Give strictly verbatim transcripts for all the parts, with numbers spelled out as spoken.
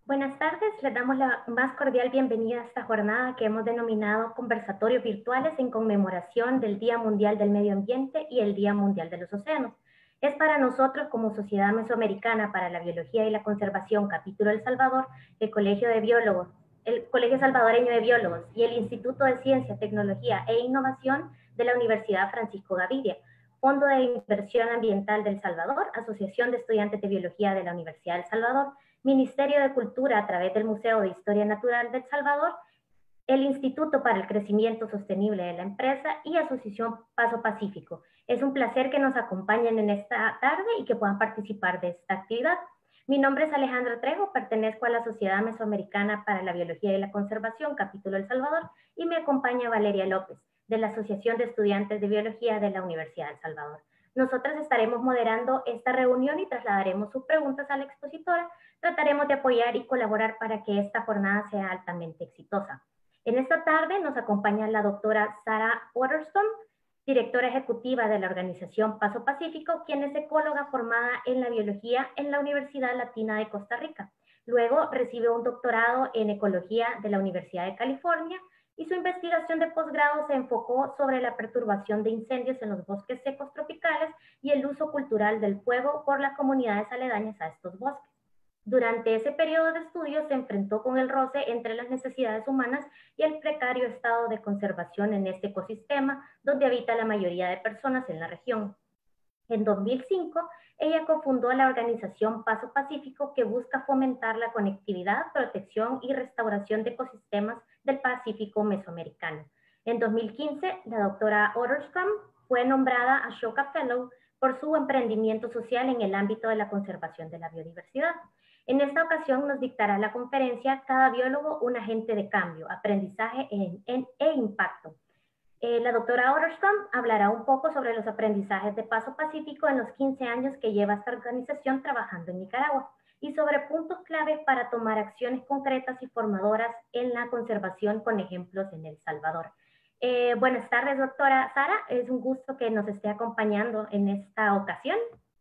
Buenas tardes, les damos la más cordial bienvenida a esta jornada que hemos denominado Conversatorios Virtuales en conmemoración del Día Mundial del Medio Ambiente y el Día Mundial de los Océanos. Es para nosotros, como Sociedad Mesoamericana para la Biología y la Conservación, Capítulo El Salvador, el Colegio de Biólogos, el Colegio Salvadoreño de Biólogos y el Instituto de Ciencia, Tecnología e Innovación de la Universidad Francisco Gaviria, Fondo de Inversión Ambiental del Salvador, Asociación de Estudiantes de Biología de la Universidad del Salvador, Ministerio de Cultura a través del Museo de Historia Natural del Salvador, el Instituto para el Crecimiento Sostenible de la Empresa y Asociación Paso Pacífico. Es un placer que nos acompañen en esta tarde y que puedan participar de esta actividad. Mi nombre es Alejandra Trejo, pertenezco a la Sociedad Mesoamericana para la Biología y la Conservación, Capítulo El Salvador, y me acompaña Valeria López, de la Asociación de Estudiantes de Biología de la Universidad del Salvador. Nosotras estaremos moderando esta reunión y trasladaremos sus preguntas a la expositora. Trataremos de apoyar y colaborar para que esta jornada sea altamente exitosa. En esta tarde nos acompaña la doctora Sara Waterston, directora ejecutiva de la organización Paso Pacífico, quien es ecóloga formada en la biología en la Universidad Latina de Costa Rica. Luego recibe un doctorado en ecología de la Universidad de California y su investigación de posgrado se enfocó sobre la perturbación de incendios en los bosques secos tropicales y el uso cultural del fuego por las comunidades aledañas a estos bosques. Durante ese periodo de estudio se enfrentó con el roce entre las necesidades humanas y el precario estado de conservación en este ecosistema donde habita la mayoría de personas en la región. En dos mil cinco, ella cofundó la organización Paso Pacífico, que busca fomentar la conectividad, protección y restauración de ecosistemas del Pacífico mesoamericano. En dos mil quince, la doctora Waterston fue nombrada Ashoka Fellow por su emprendimiento social en el ámbito de la conservación de la biodiversidad. En esta ocasión nos dictará la conferencia Cada biólogo, un agente de cambio, aprendizaje en, en, e impacto. Eh, la doctora Waterston hablará un poco sobre los aprendizajes de Paso Pacífico en los quince años que lleva esta organización trabajando en Nicaragua y sobre puntos claves para tomar acciones concretas y formadoras en la conservación con ejemplos en El Salvador. Eh, buenas tardes, doctora Sara. Es un gusto que nos esté acompañando en esta ocasión.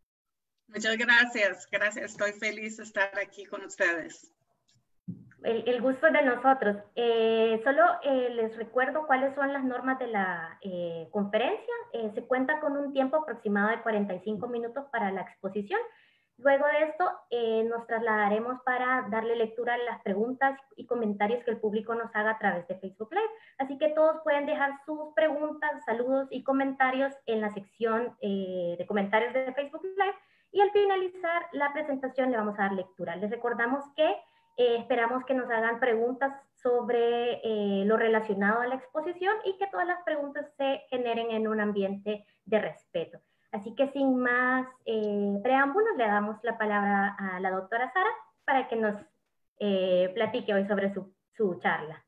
Muchas gracias, gracias. Estoy feliz de estar aquí con ustedes. El, el gusto es de nosotros. Eh, solo eh, les recuerdo cuáles son las normas de la eh, conferencia. Eh, se cuenta con un tiempo aproximado de cuarenta y cinco minutos para la exposición. Luego de esto eh, nos trasladaremos para darle lectura a las preguntas y comentarios que el público nos haga a través de Facebook Live. Así que todos pueden dejar sus preguntas, saludos y comentarios en la sección eh, de comentarios de Facebook Live. Y al finalizar la presentación le vamos a dar lectura. Les recordamos que eh, esperamos que nos hagan preguntas sobre eh, lo relacionado a la exposición y que todas las preguntas se generen en un ambiente de respeto. Así que sin más eh, preámbulos, le damos la palabra a la doctora Sara para que nos eh, platique hoy sobre su, su charla.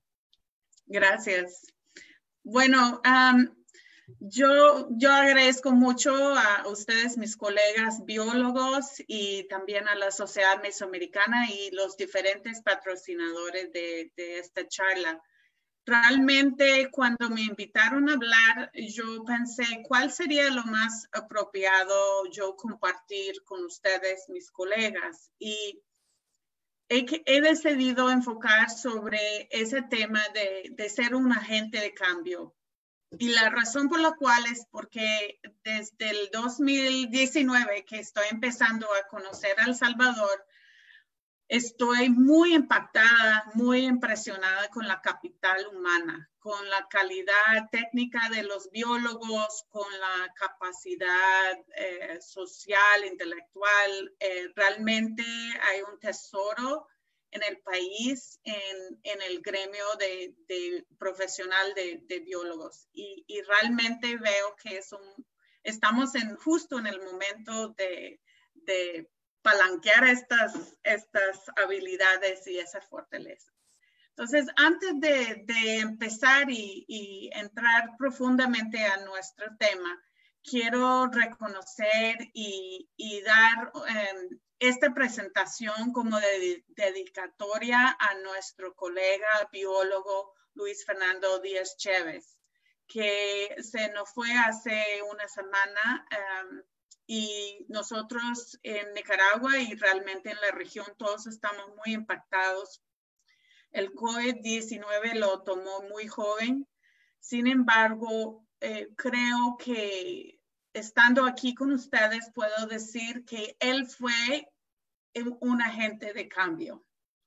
Gracias. Bueno, um, Yo, yo agradezco mucho a ustedes, mis colegas biólogos, y también a la Sociedad Mesoamericana y los diferentes patrocinadores de, de esta charla. Realmente, cuando me invitaron a hablar, yo pensé cuál sería lo más apropiado yo compartir con ustedes, mis colegas. Y he, he decidido enfocar sobre ese tema de, de ser un agente de cambio. Y la razón por la cual es porque desde el dos mil diecinueve que estoy empezando a conocer a El Salvador, estoy muy impactada, muy impresionada con la capital humana, con la calidad técnica de los biólogos, con la capacidad eh, social, intelectual. Eh, realmente hay un tesoro en el país, en, en el gremio de, de profesional de, de biólogos. Y, y realmente veo que es un, estamos en, justo en el momento de, de palanquear estas, estas habilidades y esas fortalezas. Entonces, antes de, de empezar y, y entrar profundamente a nuestro tema, quiero reconocer y, y dar eh, esta presentación como de, dedicatoria a nuestro colega biólogo Luis Fernando Díaz Chévez, que se nos fue hace una semana um, y nosotros en Nicaragua y realmente en la región todos estamos muy impactados. El COVID diecinueve lo tomó muy joven. Sin embargo, eh, creo que estando aquí con ustedes puedo decir que él fue un agente de cambio.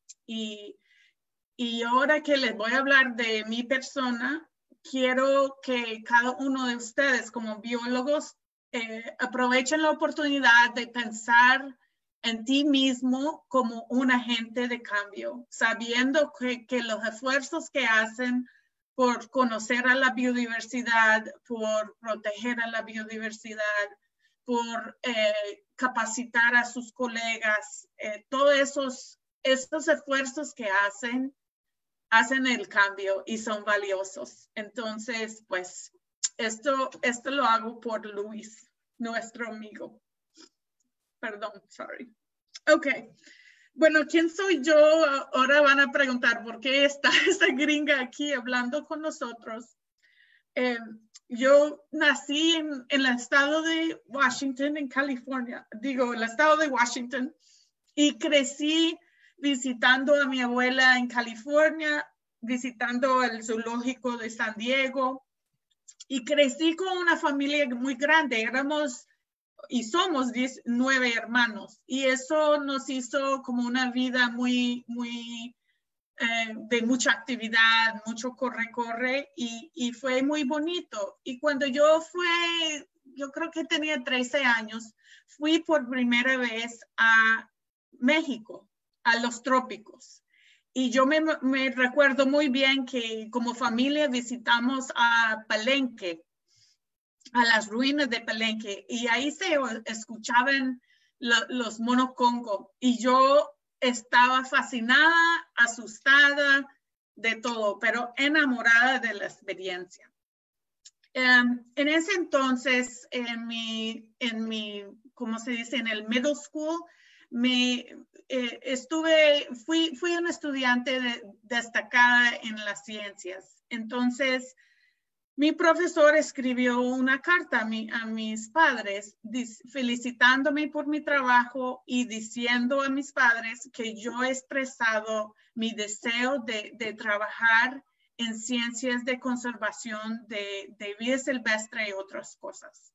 Y, y ahora que les voy a hablar de mi persona, quiero que cada uno de ustedes como biólogos eh, aprovechen la oportunidad de pensar en ti mismo como un agente de cambio, sabiendo que, que los esfuerzos que hacen por conocer a la biodiversidad, por proteger a la biodiversidad, por eh, capacitar a sus colegas, eh, todos esos, esos esfuerzos que hacen, hacen el cambio y son valiosos. Entonces, pues, esto, esto lo hago por Luis, nuestro amigo. Perdón, sorry. Ok. Bueno, ¿quién soy yo? Ahora van a preguntar por qué está esta gringa aquí hablando con nosotros. Eh, yo nací en, en el estado de Washington, en California. Digo, el estado de Washington. Y crecí visitando a mi abuela en California, visitando el zoológico de San Diego. Y crecí con una familia muy grande. Éramos y somos nueve hermanos. Y eso nos hizo como una vida muy, muy eh, de mucha actividad, mucho corre-corre. Y, y fue muy bonito. Y cuando yo fui, yo creo que tenía trece años, fui por primera vez a México, a los trópicos. Y yo me, me recuerdo muy bien que como familia visitamos a Palenque, a las ruinas de Palenque, y ahí se escuchaban lo, los monos Congo, y yo estaba fascinada, asustada de todo, pero enamorada de la experiencia. Um, en ese entonces, en mi, en mi, ¿cómo se dice? En el middle school, me, eh, estuve, fui, fui una estudiante de, destacada en las ciencias. Entonces, mi profesor escribió una carta a, mi, a mis padres felicitándome por mi trabajo y diciendo a mis padres que yo he expresado mi deseo de, de trabajar en ciencias de conservación de, de vida silvestre y otras cosas.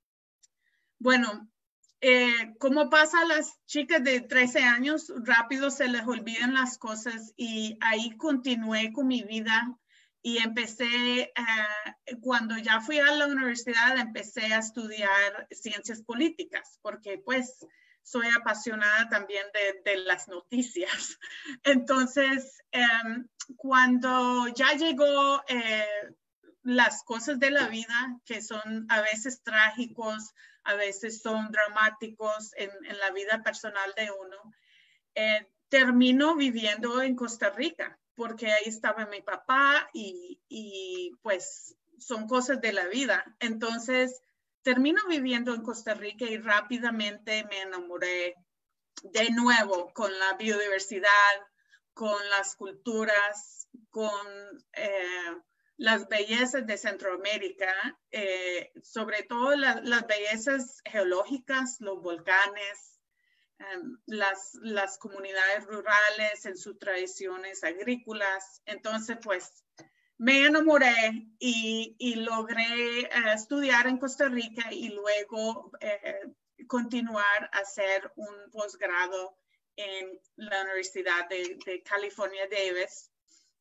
Bueno, eh, como pasa a las chicas de trece años, rápido se les olvidan las cosas y ahí continué con mi vida. Y empecé, uh, cuando ya fui a la universidad, empecé a estudiar ciencias políticas, porque pues soy apasionada también de, de las noticias. Entonces, um, cuando ya llegó eh, las cosas de la vida, que son a veces trágicos, a veces son dramáticos en, en la vida personal de uno, eh, termino viviendo en Costa Rica, porque ahí estaba mi papá y, y pues son cosas de la vida. Entonces, termino viviendo en Costa Rica y rápidamente me enamoré de nuevo con la biodiversidad, con las culturas, con eh, las bellezas de Centroamérica, eh, sobre todo la, las bellezas geológicas, los volcanes, Um, las, las comunidades rurales en sus tradiciones agrícolas. Entonces, pues, me enamoré y, y logré uh, estudiar en Costa Rica y luego uh, continuar a hacer un posgrado en la Universidad de, de California, Davis.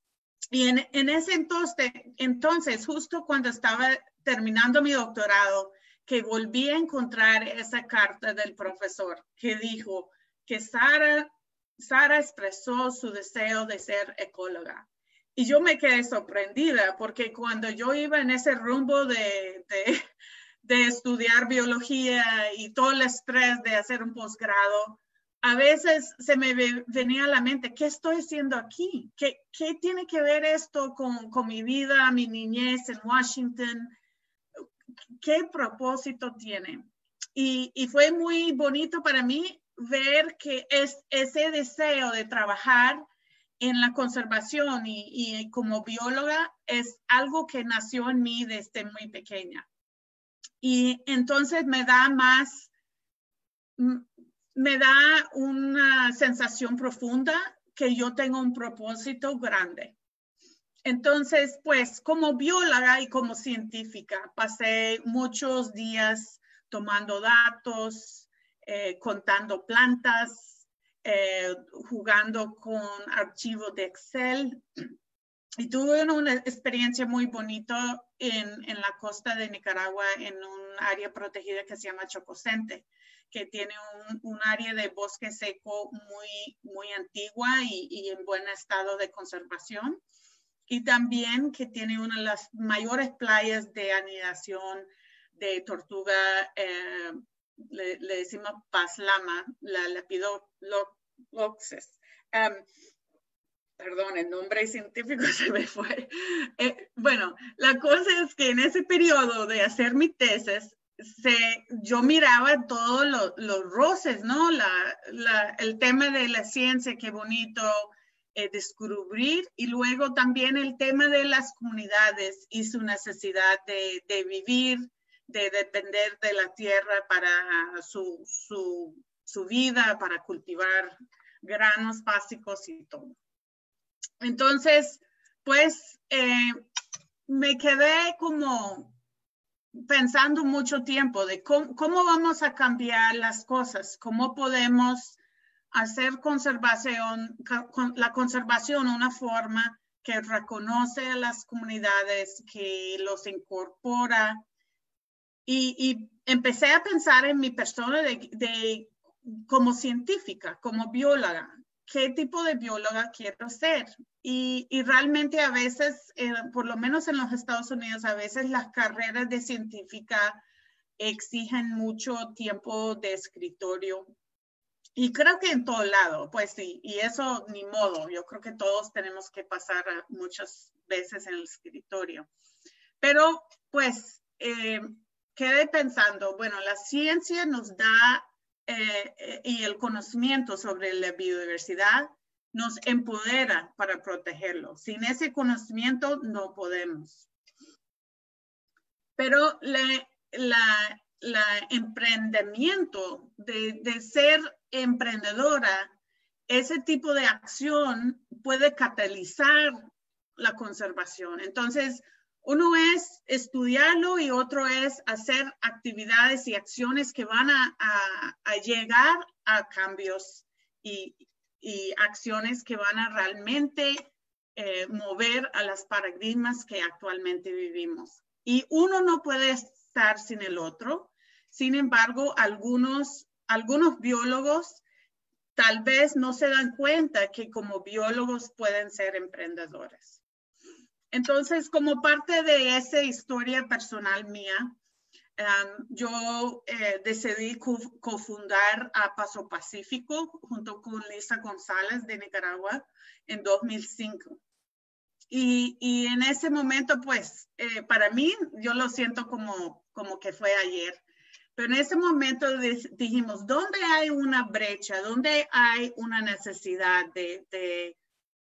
Y en, en ese entonces, entonces, justo cuando estaba terminando mi doctorado, que volví a encontrar esa carta del profesor que dijo que Sara, Sara expresó su deseo de ser ecóloga. Y yo me quedé sorprendida porque cuando yo iba en ese rumbo de, de, de estudiar biología y todo el estrés de hacer un posgrado, a veces se me venía a la mente, ¿qué estoy haciendo aquí? ¿Qué, qué tiene que ver esto con, con mi vida, mi niñez en Washington? ¿Qué propósito tiene? Y, y fue muy bonito para mí ver que es, ese deseo de trabajar en la conservación y, y como bióloga es algo que nació en mí desde muy pequeña. Y entonces me da más me da una sensación profunda que yo tengo un propósito grande. Entonces, pues, como bióloga y como científica, pasé muchos días tomando datos, eh, contando plantas, eh, jugando con archivos de Excel. Y tuve una experiencia muy bonita en, en la costa de Nicaragua, en un área protegida que se llama Chococente, que tiene un, un área de bosque seco muy, muy antigua y, y en buen estado de conservación. Y también que tiene una de las mayores playas de anidación de tortuga, eh, le, le decimos paslama, la Lepidopsis. Um, perdón, el nombre científico se me fue. Eh, bueno, la cosa es que en ese periodo de hacer mi tesis, se, yo miraba todos los, los roces, ¿no? La, la, el tema de la ciencia, qué bonito eh, descubrir, y luego también el tema de las comunidades y su necesidad de, de vivir, de depender de la tierra para su, su, su vida, para cultivar granos básicos y todo. Entonces, pues, eh, me quedé como pensando mucho tiempo de cómo, cómo vamos a cambiar las cosas, cómo podemos hacer conservación, con, la conservación una forma que reconoce a las comunidades, que los incorpora. Y, y empecé a pensar en mi persona de, de, como científica, como bióloga. ¿Qué tipo de bióloga quiero ser? Y, y realmente a veces, eh, por lo menos en los Estados Unidos, a veces las carreras de científica exigen mucho tiempo de escritorio. Y creo que en todo lado, pues sí, y eso ni modo. Yo creo que todos tenemos que pasar muchas veces en el escritorio. Pero pues eh, quedé pensando, bueno, la ciencia nos da Eh, y el conocimiento sobre la biodiversidad nos empodera para protegerlo. Sin ese conocimiento no podemos. Pero la, la, la emprendimiento de, de ser emprendedora, ese tipo de acción puede catalizar la conservación. Entonces, uno es estudiarlo y otro es hacer actividades y acciones que van a, a, a llegar a cambios y, y acciones que van a realmente eh, mover a las paradigmas que actualmente vivimos. Y uno no puede estar sin el otro. Sin embargo, algunos, algunos biólogos tal vez no se dan cuenta que como biólogos pueden ser emprendedores. Entonces, como parte de esa historia personal mía, um, yo eh, decidí co- cofundar a Paso Pacífico junto con Lisa González de Nicaragua en dos mil cinco. Y, y en ese momento, pues, eh, para mí, yo lo siento como, como que fue ayer. Pero en ese momento dijimos, ¿dónde hay una brecha? ¿Dónde hay una necesidad de... de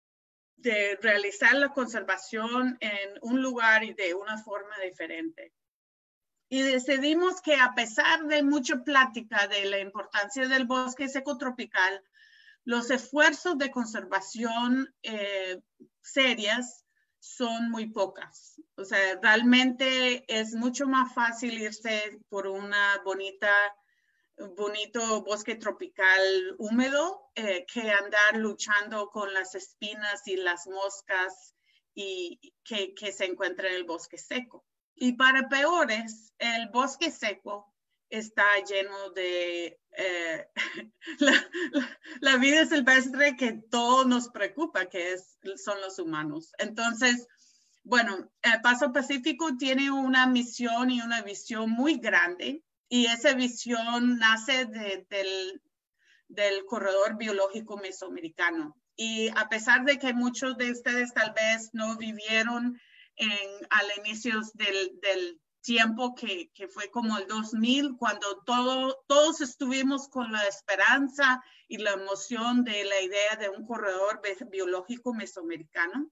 de realizar la conservación en un lugar y de una forma diferente? Y decidimos que a pesar de mucha plática de la importancia del bosque seco tropical, los esfuerzos de conservación eh, serias son muy pocas. O sea, realmente es mucho más fácil irse por una bonita bonito bosque tropical húmedo eh, que andar luchando con las espinas y las moscas y que, que se encuentra en el bosque seco. Y para peores, el bosque seco está lleno de eh, la, la, la vida silvestre que todo nos preocupa, que es, son los humanos. Entonces, bueno, el Paso Pacífico tiene una misión y una visión muy grande. Y esa visión nace de, del, del corredor biológico mesoamericano. Y a pesar de que muchos de ustedes tal vez no vivieron en, al inicio del, del tiempo que, que fue como el dos mil, cuando todo, todos estuvimos con la esperanza y la emoción de la idea de un corredor biológico mesoamericano,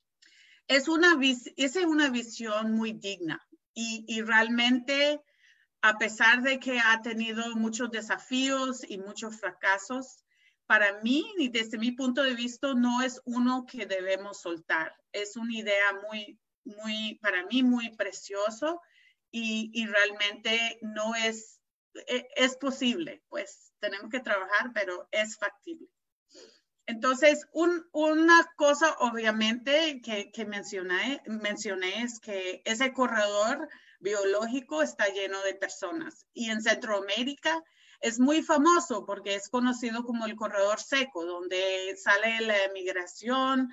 es una, es una visión muy digna. Y, y realmente... a pesar de que ha tenido muchos desafíos y muchos fracasos, para mí y desde mi punto de vista no es uno que debemos soltar. Es una idea muy, muy, para mí muy precioso y, y realmente no es, es posible. Pues tenemos que trabajar, pero es factible. Entonces, un, una cosa obviamente que, que mencioné, mencioné es que ese corredor biológico está lleno de personas. Y en Centroamérica es muy famoso porque es conocido como el corredor seco, donde sale la emigración,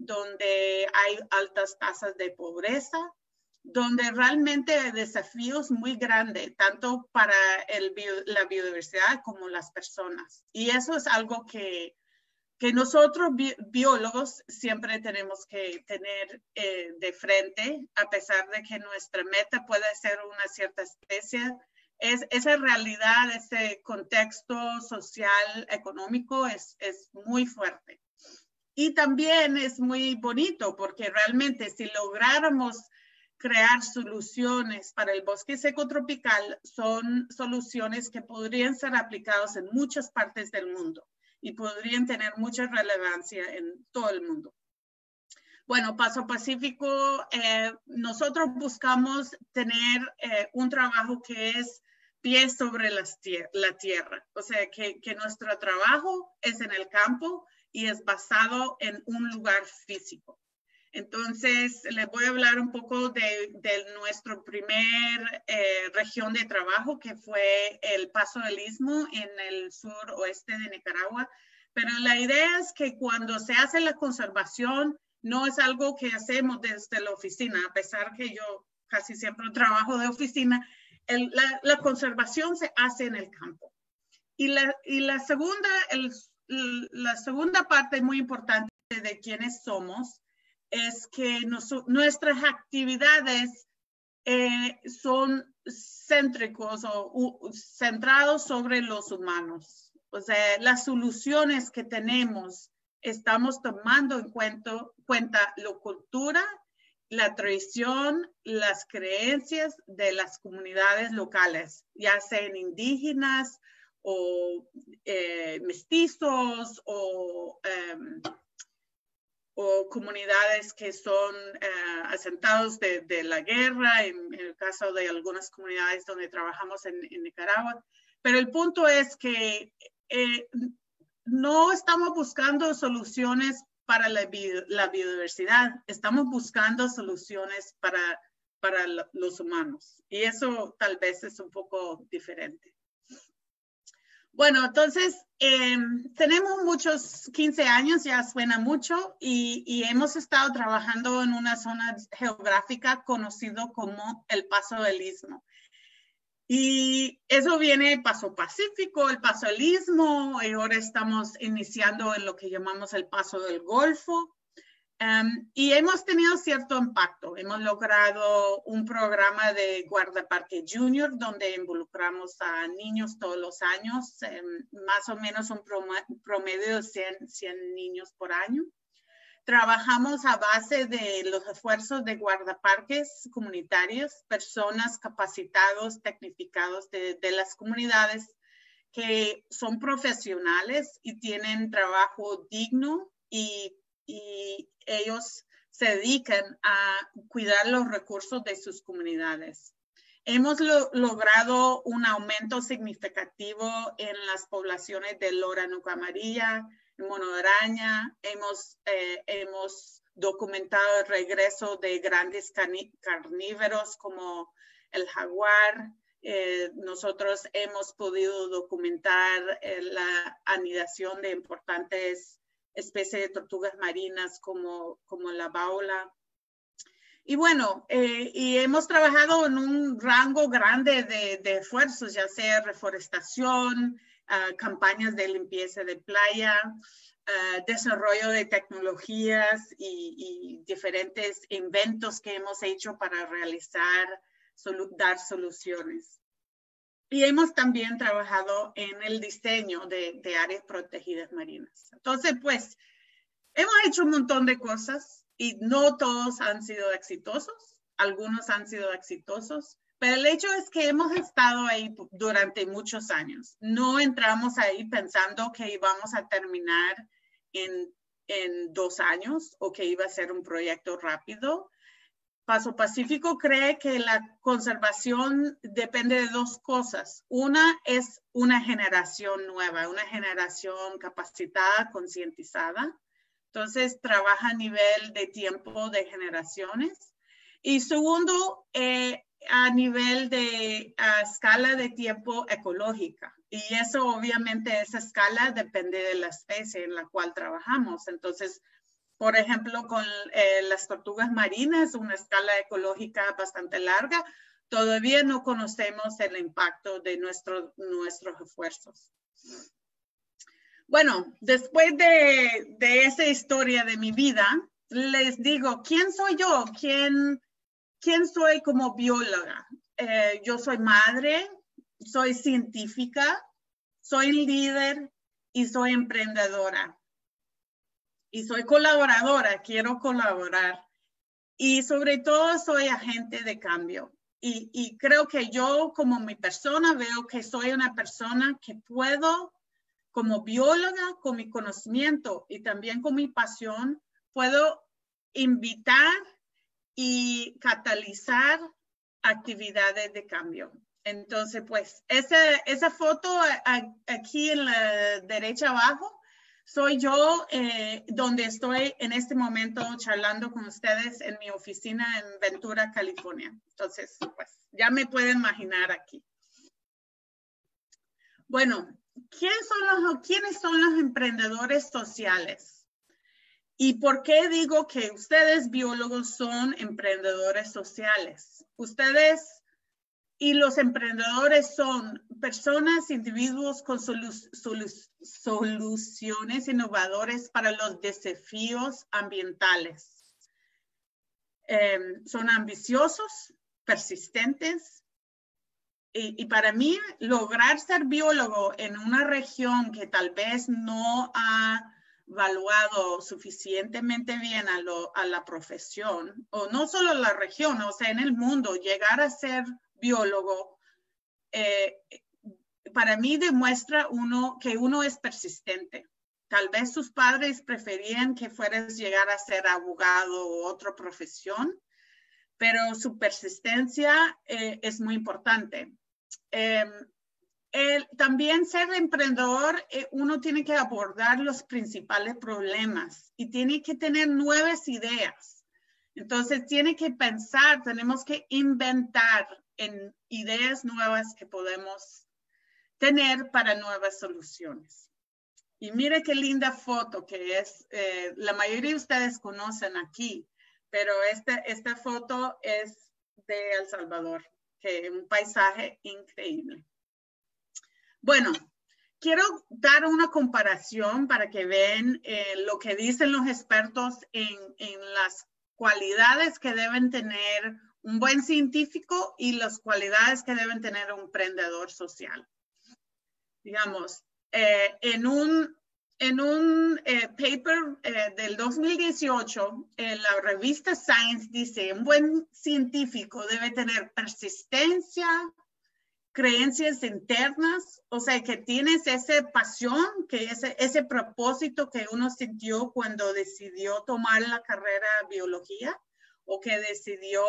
donde hay altas tasas de pobreza, donde realmente hay desafíos muy grandes, tanto para el bio, la biodiversidad como las personas. Y eso es algo que que nosotros bi biólogos siempre tenemos que tener eh, de frente, a pesar de que nuestra meta puede ser una cierta especie, es, esa realidad, ese contexto social, económico es, es muy fuerte. Y también es muy bonito porque realmente si lográramos crear soluciones para el bosque seco tropical, son soluciones que podrían ser aplicadas en muchas partes del mundo y podrían tener mucha relevancia en todo el mundo. Bueno, Paso Pacífico, eh, nosotros buscamos tener eh, un trabajo que es pie sobre las tier la tierra, o sea, que, que nuestro trabajo es en el campo y es basado en un lugar físico. Entonces, les voy a hablar un poco de, de nuestro primer eh, región de trabajo, que fue el Paso del Istmo en el suroeste de Nicaragua. Pero la idea es que cuando se hace la conservación, no es algo que hacemos desde la oficina, a pesar que yo casi siempre trabajo de oficina, el, la, la conservación se hace en el campo. Y la, y la, segunda, el, la segunda parte muy importante de quiénes somos es que nos, nuestras actividades eh, son céntricos o uh, centrados sobre los humanos. O sea, las soluciones que tenemos, estamos tomando en cuenta, cuenta la cultura, la tradición, las creencias de las comunidades locales, ya sean indígenas o eh, mestizos o... Um, o comunidades que son uh, asentados de, de la guerra, en, en el caso de algunas comunidades donde trabajamos en, en Nicaragua. Pero el punto es que eh, no estamos buscando soluciones para la, bio, la biodiversidad, estamos buscando soluciones para, para los humanos. Y eso tal vez es un poco diferente. Bueno, entonces, eh, tenemos muchos, quince años, ya suena mucho, y, y hemos estado trabajando en una zona geográfica conocido como el Paso del Istmo. Y eso viene Paso Pacífico, el Paso del Istmo, y ahora estamos iniciando en lo que llamamos el Paso del Golfo. Um, y hemos tenido cierto impacto. Hemos logrado un programa de guardaparque junior donde involucramos a niños todos los años, um, más o menos un promedio de cien, cien niños por año. Trabajamos a base de los esfuerzos de guardaparques comunitarios, personas capacitados, tecnificados de, de las comunidades que son profesionales y tienen trabajo digno y y ellos se dedican a cuidar los recursos de sus comunidades. Hemos lo, logrado un aumento significativo en las poblaciones de lora nuca amarilla, mono de araña. Hemos, eh, hemos documentado el regreso de grandes carnívoros como el jaguar. Eh, nosotros hemos podido documentar eh, la anidación de importantes especies de tortugas marinas como, como la baula. Y bueno, eh, y hemos trabajado en un rango grande de, de esfuerzos, ya sea reforestación, uh, campañas de limpieza de playa, uh, desarrollo de tecnologías y, y diferentes inventos que hemos hecho para realizar, solu dar soluciones. Y hemos también trabajado en el diseño de, de áreas protegidas marinas. Entonces, pues, hemos hecho un montón de cosas y no todos han sido exitosos. Algunos han sido exitosos, Pero el hecho es que hemos estado ahí durante muchos años. No entramos ahí pensando que íbamos a terminar en, en dos años o que iba a ser un proyecto rápido. Paso Pacífico cree que la conservación depende de dos cosas. Una es una generación nueva, una generación capacitada, concientizada. Entonces, trabaja a nivel de tiempo de generaciones. Y segundo, eh, a nivel de a escala de tiempo ecológica. Y eso, obviamente, esa escala depende de la especie en la cual trabajamos. Entonces, por ejemplo, con eh, las tortugas marinas, una escala ecológica bastante larga, todavía no conocemos el impacto de nuestro, nuestros esfuerzos. Bueno, después de, de esa historia de mi vida, les digo, ¿quién soy yo? ¿Quién, quién soy como bióloga? Eh, yo soy madre, soy científica, soy líder y soy emprendedora. Y soy colaboradora, quiero colaborar. Y sobre todo soy agente de cambio. Y, y creo que yo como mi persona veo que soy una persona que puedo, como bióloga, con mi conocimiento y también con mi pasión, puedo invitar y catalizar actividades de cambio. Entonces, pues, esa, esa foto a, aquí en la derecha abajo, soy yo eh, donde estoy en este momento charlando con ustedes en mi oficina en Ventura, California. Entonces, pues ya me pueden imaginar aquí. Bueno, ¿quiénes son los, ¿quiénes son los emprendedores sociales? ¿Y por qué digo que ustedes biólogos son emprendedores sociales? Ustedes y los emprendedores son personas, individuos con solu solu soluciones innovadoras para los desafíos ambientales. Eh, son ambiciosos, persistentes. Y, y para mí, lograr ser biólogo en una región que tal vez no ha evaluado suficientemente bien a, lo, a la profesión, o no solo la región, o sea, en el mundo, llegar a ser biólogo, eh, para mí demuestra uno que uno es persistente. Tal vez sus padres preferían que fueras llegar a ser abogado o otra profesión, pero su persistencia eh, es muy importante. Eh, el, también ser emprendedor, eh, uno tiene que abordar los principales problemas y tiene que tener nuevas ideas. Entonces tiene que pensar, tenemos que inventar en ideas nuevas que podemos tener para nuevas soluciones. Y mire qué linda foto que es, eh, la mayoría de ustedes conocen aquí, pero esta, esta foto es de El Salvador, que es un paisaje increíble. Bueno, quiero dar una comparación para que vean eh, lo que dicen los expertos en, en las cualidades que deben tener un buen científico y las cualidades que deben tener un emprendedor social. Digamos, eh, en un, en un eh, paper eh, del dos mil dieciocho, eh, la revista Science dice, un buen científico debe tener persistencia, creencias internas, o sea, que tienes esa pasión, que ese, ese propósito que uno sintió cuando decidió tomar la carrera de biología o que decidió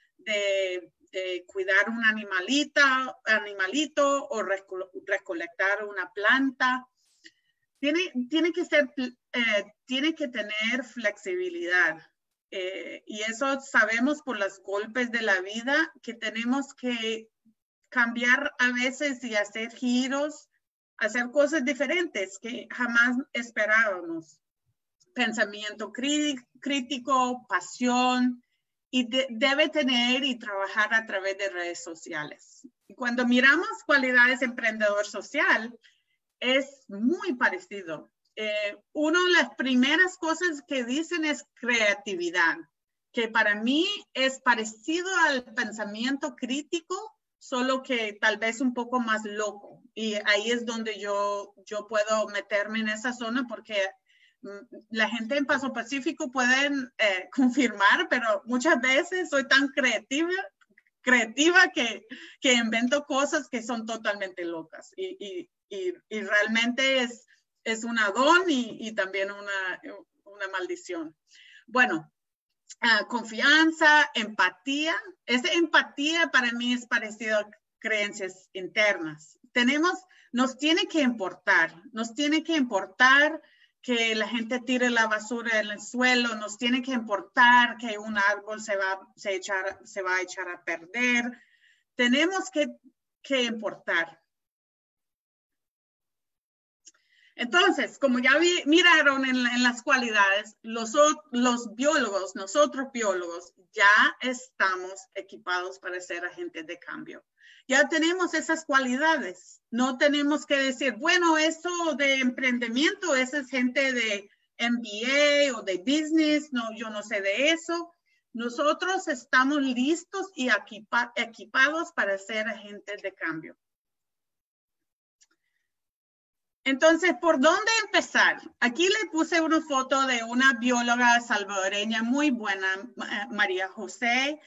de, de cuidar un animalita, animalito o reco recolectar una planta. Tiene, tiene, que ser, eh, tiene que tener flexibilidad. Eh, y eso sabemos por los golpes de la vida que tenemos que cambiar a veces y hacer giros, hacer cosas diferentes que jamás esperábamos. Pensamiento crítico, pasión, y de, debe tener y trabajar a través de redes sociales. Y cuando miramos cualidades de emprendedor social, es muy parecido. Eh, una de las primeras cosas que dicen es creatividad, que para mí es parecido al pensamiento crítico, solo que tal vez un poco más loco. Y ahí es donde yo, yo puedo meterme en esa zona porque la gente en Paso Pacífico pueden eh, confirmar, pero muchas veces soy tan creativa, creativa que, que invento cosas que son totalmente locas. Y, y, y, y realmente es, es un don y, y también una, una maldición. Bueno, uh, confianza, empatía. Esa empatía para mí es parecido a creencias internas. Tenemos, nos tiene que importar, nos tiene que importar que la gente tire la basura en el suelo, nos tiene que importar que un árbol se va, se echar, se va a echar a perder. Tenemos que, que importar. Entonces, como ya vi, miraron en, en las cualidades, los, los biólogos, nosotros biólogos, ya estamos equipados para ser agentes de cambio. Ya tenemos esas cualidades. No tenemos que decir, bueno, eso de emprendimiento, esa es gente de M B A o de business, no, yo no sé de eso. Nosotros estamos listos y equipa, equipados para ser agentes de cambio. Entonces, ¿por dónde empezar? Aquí le puse una foto de una bióloga salvadoreña muy buena, María José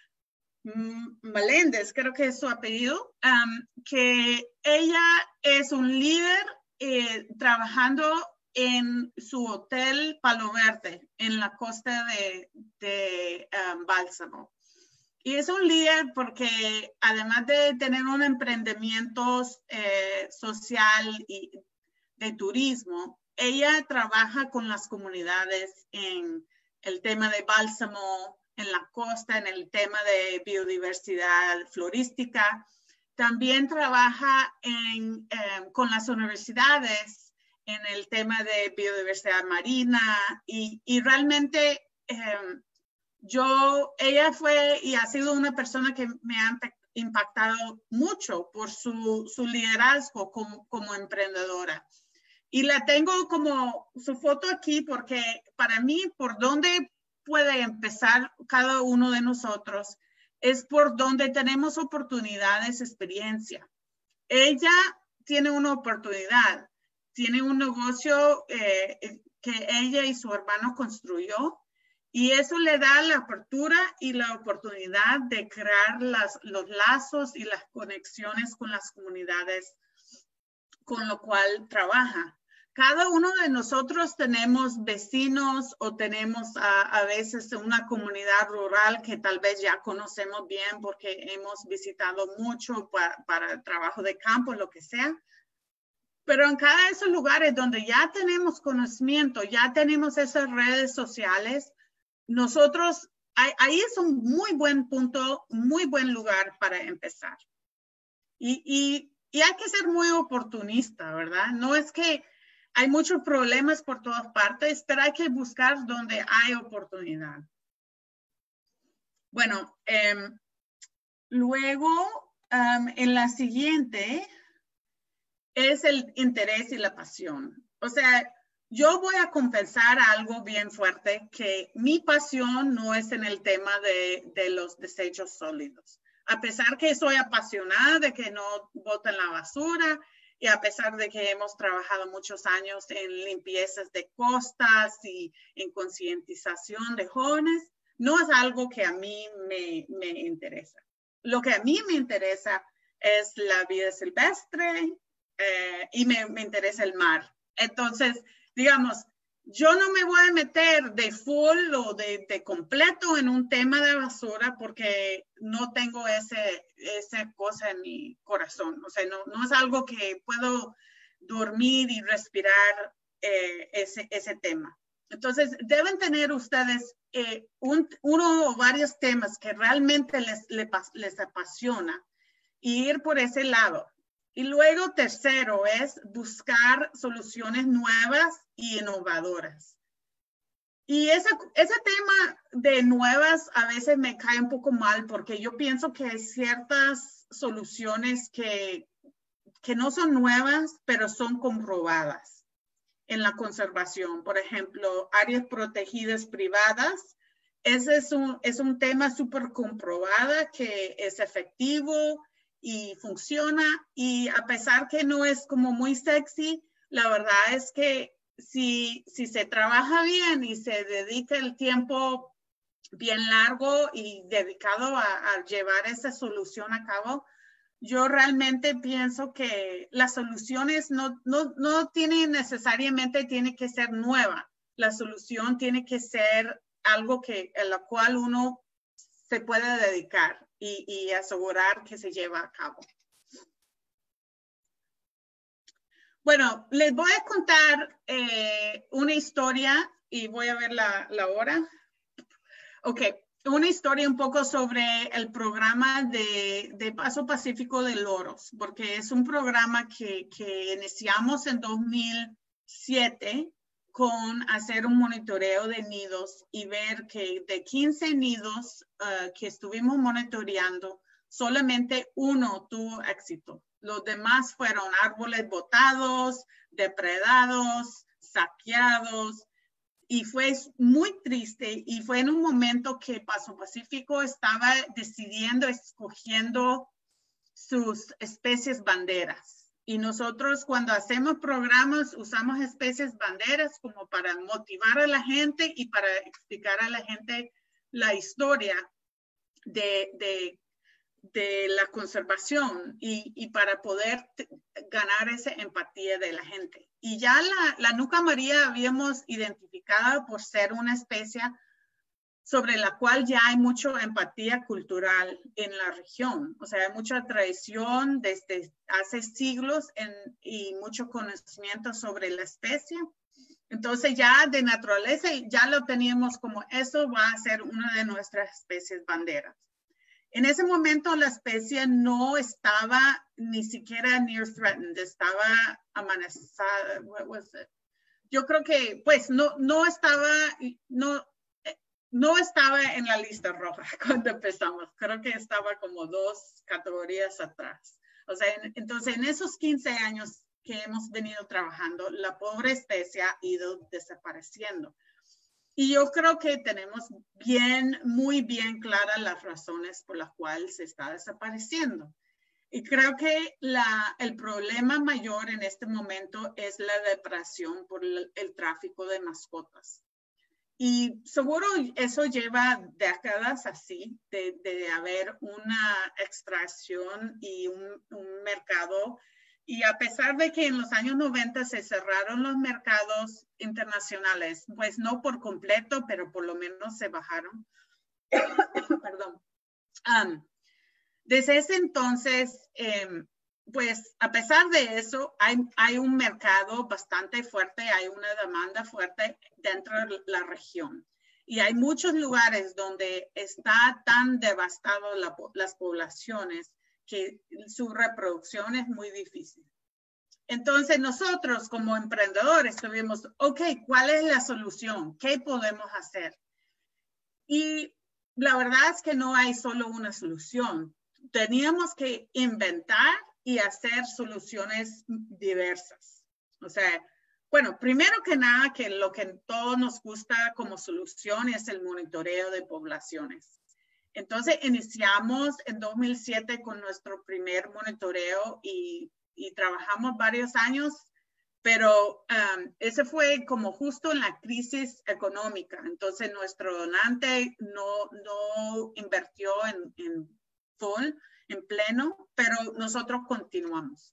Meléndez, creo que es su apellido, um, que ella es un líder eh, trabajando en su hotel Palo Verde, en la costa de, de um, Bálsamo. Y es un líder porque además de tener un emprendimiento eh, social y de turismo, ella trabaja con las comunidades en el tema de Bálsamo, en la costa, en el tema de biodiversidad florística. También trabaja en, eh, con las universidades en el tema de biodiversidad marina y, y realmente eh, yo, ella fue y ha sido una persona que me ha impactado mucho por su, su liderazgo como, como emprendedora. Y la tengo como su foto aquí porque para mí, por dónde puede empezar cada uno de nosotros es por donde tenemos oportunidades, experiencia. Ella tiene una oportunidad, tiene un negocio eh, que ella y su hermano construyó y eso le da la apertura y la oportunidad de crear las, los lazos y las conexiones con las comunidades con lo cual trabaja. Cada uno de nosotros tenemos vecinos o tenemos a, a veces una comunidad rural que tal vez ya conocemos bien porque hemos visitado mucho para, para el trabajo de campo, lo que sea. Pero en cada de esos lugares donde ya tenemos conocimiento, ya tenemos esas redes sociales, nosotros, ahí, ahí es un muy buen punto, muy buen lugar para empezar. Y, y, y hay que ser muy oportunista, ¿verdad? No es que hay muchos problemas por todas partes, pero hay que buscar donde hay oportunidad. Bueno, eh, luego um, en la siguiente es el interés y la pasión. O sea, yo voy a confesar algo bien fuerte, que mi pasión no es en el tema de, de los desechos sólidos. A pesar que soy apasionada de que no boten la basura, y a pesar de que hemos trabajado muchos años en limpiezas de costas y en concientización de jóvenes, no es algo que a mí me, me interesa. Lo que a mí me interesa es la vida silvestre eh, y me, me interesa el mar. Entonces, digamos, yo no me voy a meter de full o de, de completo en un tema de basura porque no tengo ese, esa cosa en mi corazón. O sea, no, no es algo que puedo dormir y respirar eh, ese, ese tema. Entonces, deben tener ustedes eh, un, uno o varios temas que realmente les, les, les apasiona y ir por ese lado. Y luego, tercero, es buscar soluciones nuevas y innovadoras. Y ese, ese tema de nuevas a veces me cae un poco mal porque yo pienso que hay ciertas soluciones que, que no son nuevas, pero son comprobadas en la conservación. Por ejemplo, áreas protegidas privadas. Ese es un, es un tema súper comprobado que es efectivo y funciona, y a pesar que no es como muy sexy, la verdad es que si, si se trabaja bien y se dedica el tiempo bien largo y dedicado a, a llevar esa solución a cabo. Yo realmente pienso que las soluciones no, no, no tienen necesariamente tiene que ser nueva. La solución tiene que ser algo que, a la cual uno se puede dedicar y, y asegurar que se lleva a cabo. Bueno, les voy a contar eh, una historia y voy a ver la, la hora. Ok, una historia un poco sobre el programa de, de Paso Pacífico de Loros, porque es un programa que, que iniciamos en dos mil siete con hacer un monitoreo de nidos y ver que de quince nidos uh, que estuvimos monitoreando, solamente uno tuvo éxito. Los demás fueron árboles botados, depredados, saqueados, y fue muy triste. Y fue en un momento que Paso Pacífico estaba decidiendo, escogiendo sus especies banderas. Y nosotros cuando hacemos programas usamos especies banderas como para motivar a la gente y para explicar a la gente la historia de, de de la conservación y, y para poder ganar esa empatía de la gente. Y ya la, la nuca amarilla habíamos identificado por ser una especie sobre la cual ya hay mucha empatía cultural en la región. O sea, hay mucha tradición desde hace siglos en, y mucho conocimiento sobre la especie. Entonces ya de naturaleza ya lo teníamos como eso va a ser una de nuestras especies banderas. En ese momento la especie no estaba ni siquiera near threatened, estaba amenazada. What was it? Yo creo que pues no, no, estaba, no, no estaba en la lista roja cuando empezamos. Creo que estaba como dos categorías atrás. O sea, en, entonces en esos quince años que hemos venido trabajando, la pobre especie ha ido desapareciendo. Y yo creo que tenemos bien, muy bien claras las razones por las cuales se está desapareciendo. Y creo que la, el problema mayor en este momento es la depredación por el, el tráfico de mascotas. Y seguro eso lleva décadas así, de, de haber una extracción y un, un mercado. Y a pesar de que en los años noventa se cerraron los mercados internacionales, pues no por completo, pero por lo menos se bajaron. Perdón. Um, desde ese entonces, eh, pues a pesar de eso, hay, hay un mercado bastante fuerte, hay una demanda fuerte dentro de la región. Y hay muchos lugares donde está tan devastado la, las poblaciones que su reproducción es muy difícil. Entonces nosotros como emprendedores tuvimos, ok, ¿cuál es la solución? ¿Qué podemos hacer? Y la verdad es que no hay solo una solución. Teníamos que inventar y hacer soluciones diversas. O sea, bueno, primero que nada, que lo que todos nos gusta como solución es el monitoreo de poblaciones. Entonces iniciamos en dos mil siete con nuestro primer monitoreo y, y trabajamos varios años, pero um, ese fue como justo en la crisis económica. Entonces nuestro donante no, no invirtió en, en full, en pleno, pero nosotros continuamos.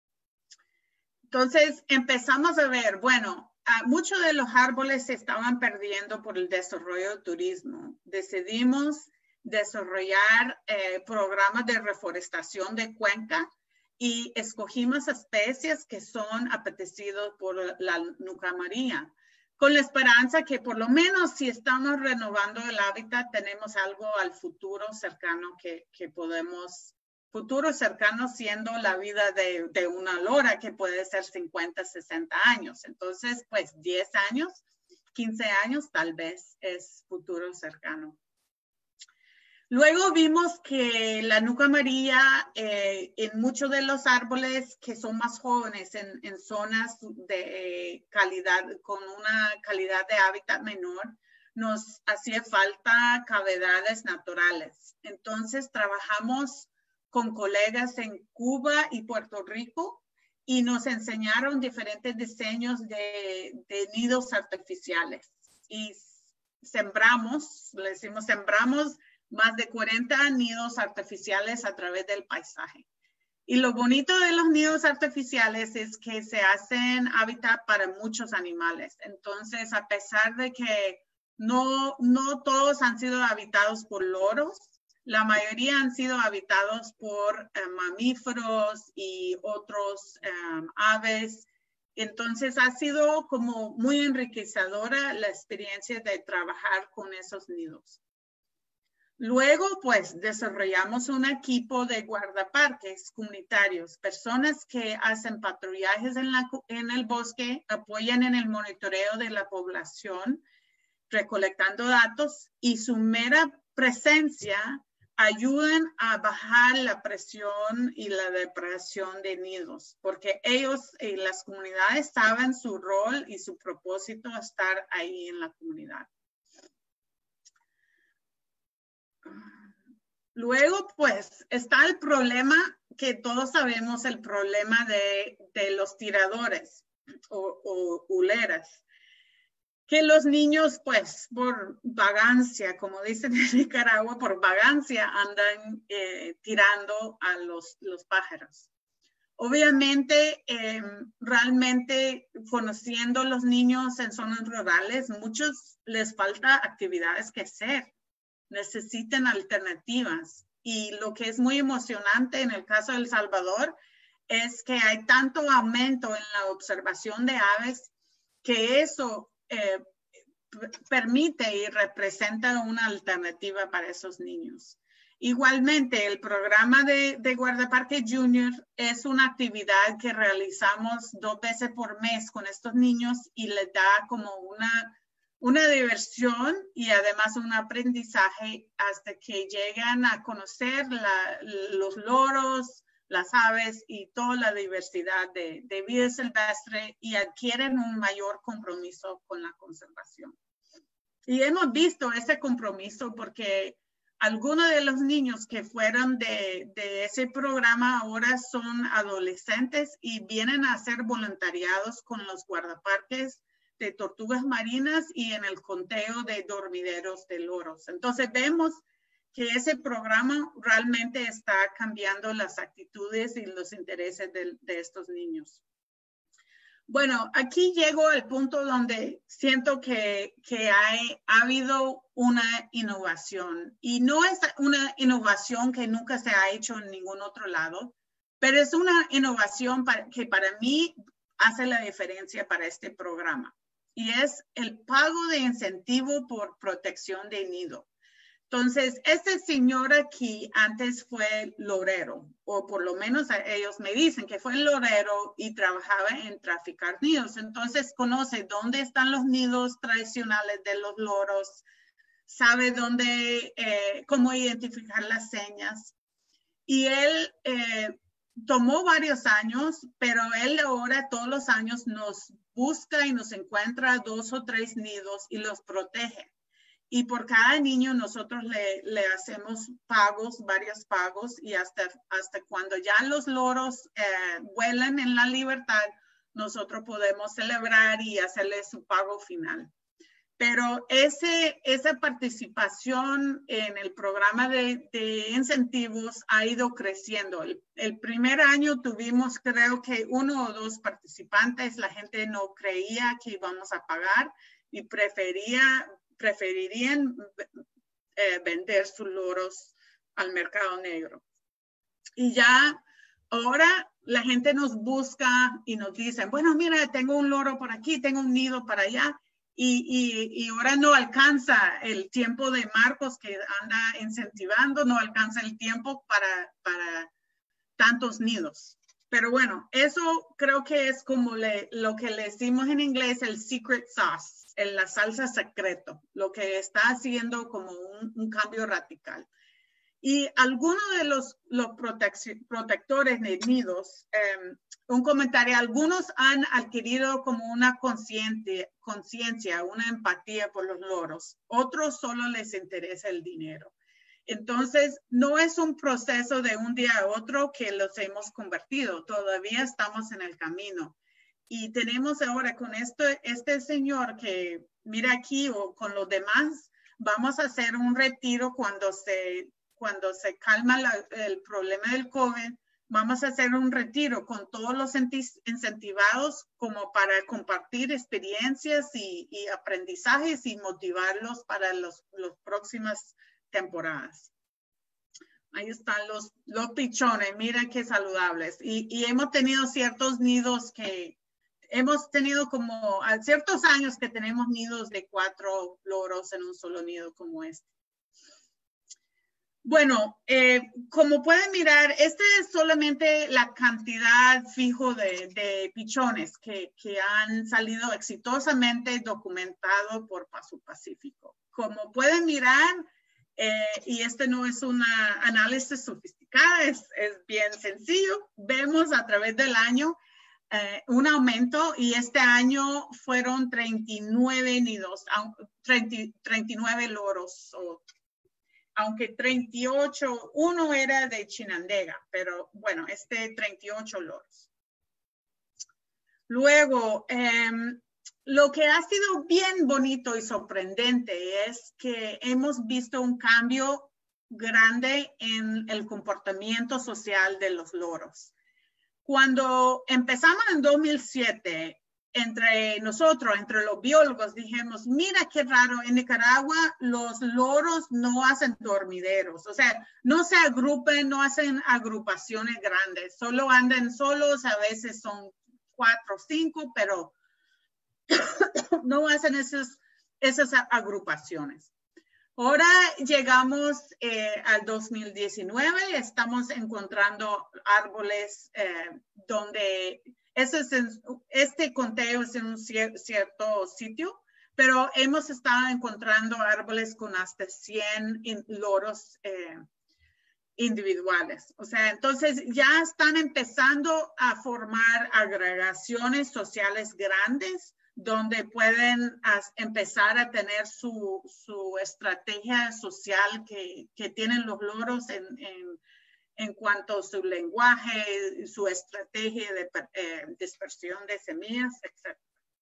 Entonces empezamos a ver, bueno, uh, muchos de los árboles se estaban perdiendo por el desarrollo del turismo. Decidimos desarrollar eh, programas de reforestación de cuenca y escogimos especies que son apetecidas por la nuca amarilla, con la esperanza que por lo menos si estamos renovando el hábitat, tenemos algo al futuro cercano que, que podemos, futuro cercano siendo la vida de, de una lora que puede ser cincuenta, sesenta años. Entonces, pues diez años, quince años tal vez es futuro cercano. Luego vimos que la nuca amarilla eh, en muchos de los árboles que son más jóvenes en, en zonas de eh, calidad, con una calidad de hábitat menor, nos hacía falta cavidades naturales. Entonces trabajamos con colegas en Cuba y Puerto Rico y nos enseñaron diferentes diseños de, de nidos artificiales. Y sembramos, le decimos sembramos más de cuarenta nidos artificiales a través del paisaje. Y lo bonito de los nidos artificiales es que se hacen hábitat para muchos animales. Entonces, a pesar de que no, no todos han sido habitados por loros, la mayoría han sido habitados por eh, mamíferos y otros um, aves. Entonces, ha sido como muy enriquecedora la experiencia de trabajar con esos nidos. Luego, pues, desarrollamos un equipo de guardaparques comunitarios, personas que hacen patrullajes en, la, en el bosque, apoyan en el monitoreo de la población, recolectando datos, y su mera presencia ayudan a bajar la presión y la depredación de nidos, porque ellos y las comunidades saben su rol y su propósito estar ahí en la comunidad. Luego, pues, está el problema que todos sabemos, el problema de, de los tiradores o, o huleras. Que los niños, pues, por vagancia, como dicen en Nicaragua, por vagancia andan eh, tirando a los, los pájaros. Obviamente, eh, realmente conociendo a los niños en zonas rurales, muchos les falta actividades que hacer. Necesitan alternativas. Y lo que es muy emocionante en el caso de El Salvador es que hay tanto aumento en la observación de aves que eso eh, permite y representa una alternativa para esos niños. Igualmente, el programa de, de Guardaparque Junior es una actividad que realizamos dos veces por mes con estos niños y les da como una una diversión y además un aprendizaje hasta que llegan a conocer la, los loros, las aves y toda la diversidad de, de vida silvestre y adquieren un mayor compromiso con la conservación. Y hemos visto ese compromiso porque algunos de los niños que fueron de, de ese programa ahora son adolescentes y vienen a hacer voluntariados con los guardaparques de tortugas marinas y en el conteo de dormideros de loros. Entonces vemos que ese programa realmente está cambiando las actitudes y los intereses de, de estos niños. Bueno, aquí llego al punto donde siento que, que hay, ha habido una innovación y no es una innovación que nunca se ha hecho en ningún otro lado, pero es una innovación para, que para mí hace la diferencia para este programa. Y es el pago de incentivo por protección de nido. Entonces, este señor aquí antes fue lorero, o por lo menos ellos me dicen que fue lorero y trabajaba en traficar nidos. Entonces, conoce dónde están los nidos tradicionales de los loros, sabe dónde, eh, cómo identificar las señas. Y él eh, tomó varios años, pero él ahora todos los años nos busca y nos encuentra dos o tres nidos y los protege. Y por cada niño nosotros le, le hacemos pagos, varios pagos, y hasta, hasta cuando ya los loros eh, vuelan en la libertad, nosotros podemos celebrar y hacerle su pago final. Pero ese, esa participación en el programa de, de incentivos ha ido creciendo. El, el primer año tuvimos creo que uno o dos participantes. La gente no creía que íbamos a pagar y prefería, preferirían eh, vender sus loros al mercado negro. Y ya ahora la gente nos busca y nos dicen, bueno, mira, tengo un loro por aquí, tengo un nido para allá. Y, y, y ahora no alcanza el tiempo de Marcos que anda incentivando, no alcanza el tiempo para, para tantos nidos. Pero bueno, eso creo que es como le, lo que le decimos en inglés el secret sauce, el, la salsa secreto, lo que está haciendo como un, un cambio radical. Y algunos de los, los protectores de nidos, eh, un comentario, algunos han adquirido como una conciencia, una empatía por los loros. Otros solo les interesa el dinero. Entonces, no es un proceso de un día a otro que los hemos convertido. Todavía estamos en el camino. Y tenemos ahora con esto, este señor que mira aquí o con los demás, vamos a hacer un retiro cuando se, cuando se calma la, el problema del COVID. Vamos a hacer un retiro con todos los incentivados como para compartir experiencias y, y aprendizajes y motivarlos para las próximas temporadas. Ahí están los, los pichones, miren qué saludables. Y, y hemos tenido ciertos nidos que, hemos tenido como a ciertos años que tenemos nidos de cuatro loros en un solo nido como este. Bueno, eh, como pueden mirar, esta es solamente la cantidad fijo de, de pichones que, que han salido exitosamente documentado por Paso Pacífico. Como pueden mirar, eh, y este no es un análisis sofisticado, es, es bien sencillo, vemos a través del año eh, un aumento y este año fueron treinta y nueve nidos, treinta, treinta y nueve loros, o aunque treinta y ocho, uno era de Chinandega, pero bueno, este treinta y ocho loros. Luego, eh, lo que ha sido bien bonito y sorprendente es que hemos visto un cambio grande en el comportamiento social de los loros. Cuando empezamos en dos mil siete, entre nosotros, entre los biólogos, dijimos, mira qué raro, en Nicaragua los loros no hacen dormideros, o sea, no se agrupan, no hacen agrupaciones grandes, solo andan solos, a veces son cuatro o cinco, pero no hacen esas, esas agrupaciones. Ahora llegamos eh, al dos mil diecinueve, estamos encontrando árboles eh, donde ese es en, este conteo es en un cier, cierto sitio, pero hemos estado encontrando árboles con hasta cien in, loros eh, individuales. O sea, entonces ya están empezando a formar agregaciones sociales grandes donde pueden as, empezar a tener su, su estrategia social que, que tienen los loros en, en, en cuanto a su lenguaje, su estrategia de eh, dispersión de semillas, etcétera.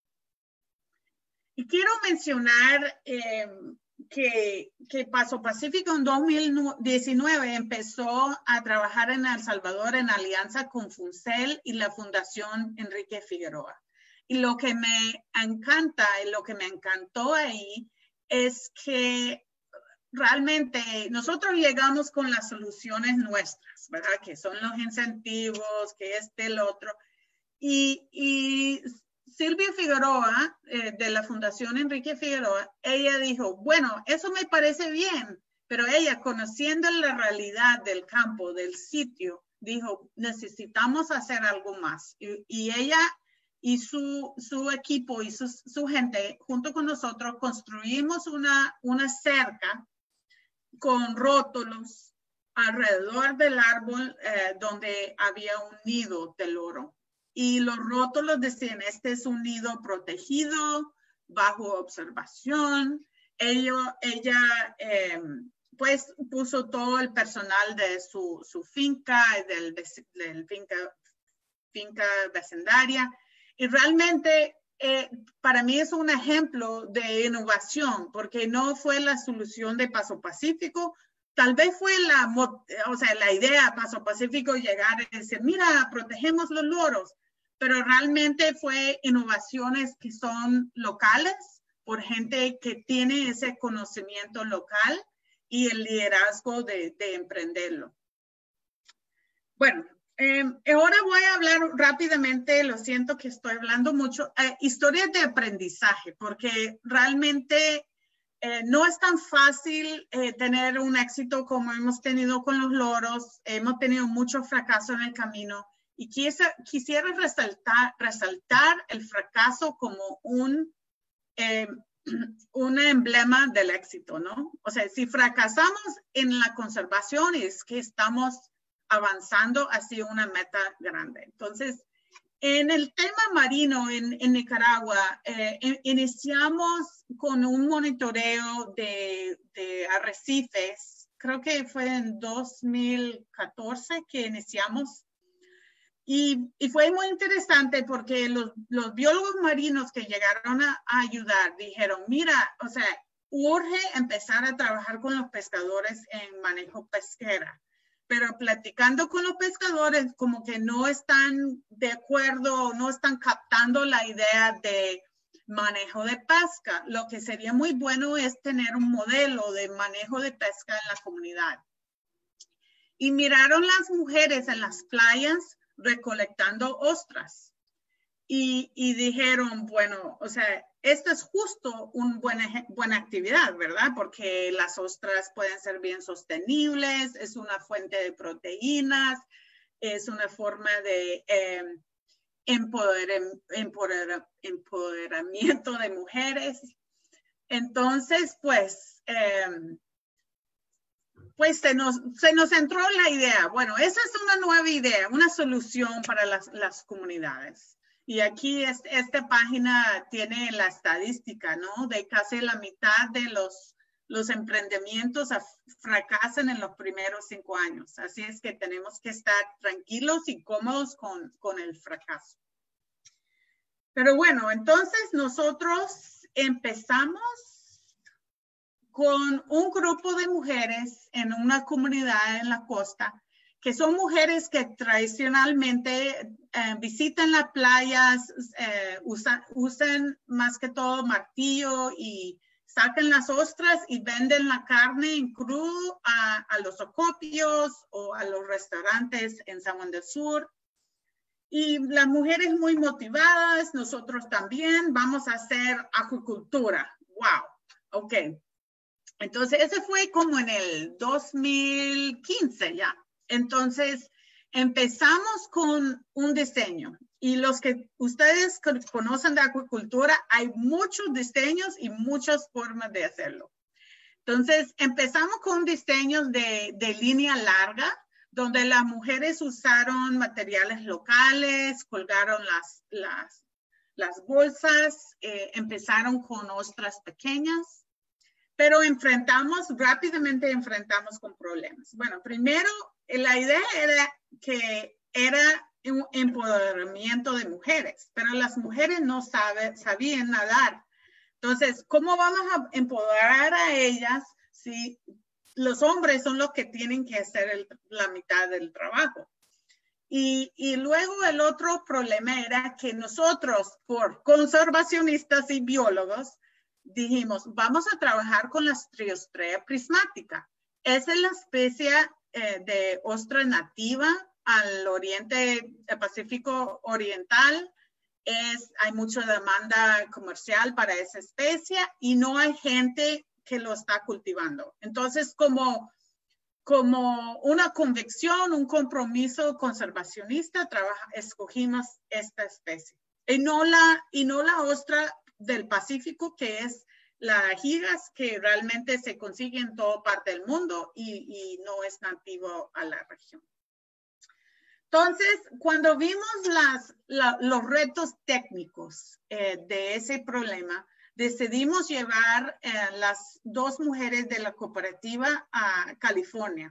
Y quiero mencionar eh, que, que Paso Pacífico en dos mil diecinueve empezó a trabajar en El Salvador en alianza con FUNCEL y la Fundación Enrique Figueroa. Y lo que me encanta y lo que me encantó ahí es que realmente nosotros llegamos con las soluciones nuestras, ¿verdad? Que son los incentivos, que este, el otro. Y, y Silvia Figueroa, eh, de la Fundación Enrique Figueroa, ella dijo, bueno, eso me parece bien, pero ella, conociendo la realidad del campo, del sitio, dijo, necesitamos hacer algo más. Y, y ella y su, su equipo y su, su gente, junto con nosotros, construimos una, una cerca con rótulos alrededor del árbol eh, donde había un nido de loro. Y los rótulos decían, este es un nido protegido, bajo observación. Ello, ella eh, pues puso todo el personal de su, su finca, del, del finca, finca vecindaria. Y realmente eh, para mí es un ejemplo de innovación, porque no fue la solución de Paso Pacífico. Tal vez fue la, o sea, la idea de Paso Pacífico llegar y decir, mira, protegemos los loros, pero realmente fue innovaciones que son locales, por gente que tiene ese conocimiento local y el liderazgo de, de emprenderlo. Bueno, eh, ahora voy a hablar rápidamente, lo siento que estoy hablando mucho, eh, historias de aprendizaje, porque realmente Eh, no es tan fácil eh, tener un éxito como hemos tenido con los loros. Hemos tenido mucho fracaso en el camino y quisiera, quisiera resaltar, resaltar el fracaso como un, eh, un emblema del éxito, ¿no? O sea, si fracasamos en la conservación es que estamos avanzando hacia una meta grande. Entonces, en el tema marino en, en Nicaragua, eh, in, iniciamos con un monitoreo de, de arrecifes. Creo que fue en dos mil catorce que iniciamos. Y, y fue muy interesante porque los, los biólogos marinos que llegaron a, a ayudar dijeron, mira, o sea, urge empezar a trabajar con los pescadores en manejo pesquera. Pero platicando con los pescadores, como que no están de acuerdo, no están captando la idea de manejo de pesca. Lo que sería muy bueno es tener un modelo de manejo de pesca en la comunidad. Y miraron las mujeres en las playas recolectando ostras. Y, y dijeron, bueno, o sea, esta es justo una buena, buena actividad, ¿verdad? Porque las ostras pueden ser bien sostenibles, es una fuente de proteínas, es una forma de eh, empoder, empoder, empoderamiento de mujeres. Entonces, pues, eh, pues se nos, se nos entró la idea. Bueno, esa es una nueva idea, una solución para las, las comunidades. Y aquí es, esta página tiene la estadística, ¿no? De casi la mitad de los, los emprendimientos fracasan en los primeros cinco años. Así es que tenemos que estar tranquilos y cómodos con, con el fracaso. Pero bueno, entonces nosotros empezamos con un grupo de mujeres en una comunidad en la costa, que son mujeres que tradicionalmente eh, visitan las playas, eh, usan, usan más que todo martillo y sacan las ostras y venden la carne en crudo a, a los acopios o a los restaurantes en San Juan del Sur. Y las mujeres muy motivadas, nosotros también vamos a hacer acuicultura. Wow, ok. Entonces, ese fue como en el dos mil quince ya. Entonces, empezamos con un diseño. Y los que ustedes conocen de acuicultura, hay muchos diseños y muchas formas de hacerlo. Entonces, empezamos con diseños de, de línea larga, donde las mujeres usaron materiales locales, colgaron las, las, las bolsas, eh, empezaron con ostras pequeñas. Pero enfrentamos, rápidamente enfrentamos con problemas. Bueno, primero, la idea era que era un empoderamiento de mujeres, pero las mujeres no sabe, sabían nadar. Entonces, ¿cómo vamos a empoderar a ellas si los hombres son los que tienen que hacer el, la mitad del trabajo? Y, y luego el otro problema era que nosotros, por conservacionistas y biólogos, dijimos, vamos a trabajar con la Striostrea prismática. Esa es la especie eh, de ostra nativa al oriente del Pacífico Oriental. Es, hay mucha demanda comercial para esa especie y no hay gente que lo está cultivando. Entonces, como, como una convicción, un compromiso conservacionista, trabaja, escogimos esta especie. Y no la, y no la ostra del Pacífico, que es la gigas, que realmente se consigue en toda parte del mundo y, y no es nativo a la región. Entonces, cuando vimos las, la, los retos técnicos eh, de ese problema, decidimos llevar eh, las dos mujeres de la cooperativa a California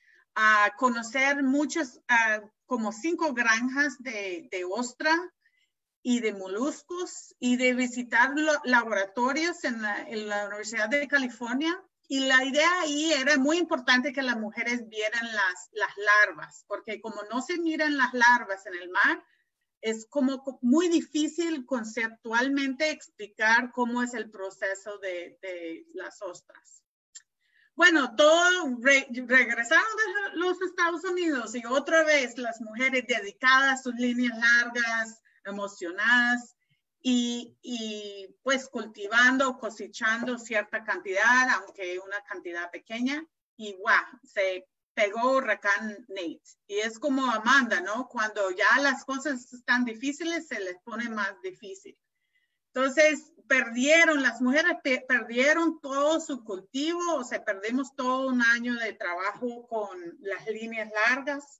a conocer muchas, uh, como cinco granjas de, de ostra y de moluscos y de visitar los laboratorios en la, en la Universidad de California. Y la idea ahí era muy importante que las mujeres vieran las, las larvas, porque como no se miran las larvas en el mar, es como muy difícil conceptualmente explicar cómo es el proceso de, de las ostras. Bueno, todo re, regresaron de los Estados Unidos y otra vez las mujeres dedicadas a sus líneas largas, emocionadas y, y pues cultivando, cosechando cierta cantidad, aunque una cantidad pequeña, y wow, se pegó huracán Nate. Y es como Amanda, ¿no? Cuando ya las cosas están difíciles, se les pone más difícil. Entonces, perdieron, las mujeres pe perdieron todo su cultivo, o sea, perdimos todo un año de trabajo con las líneas largas.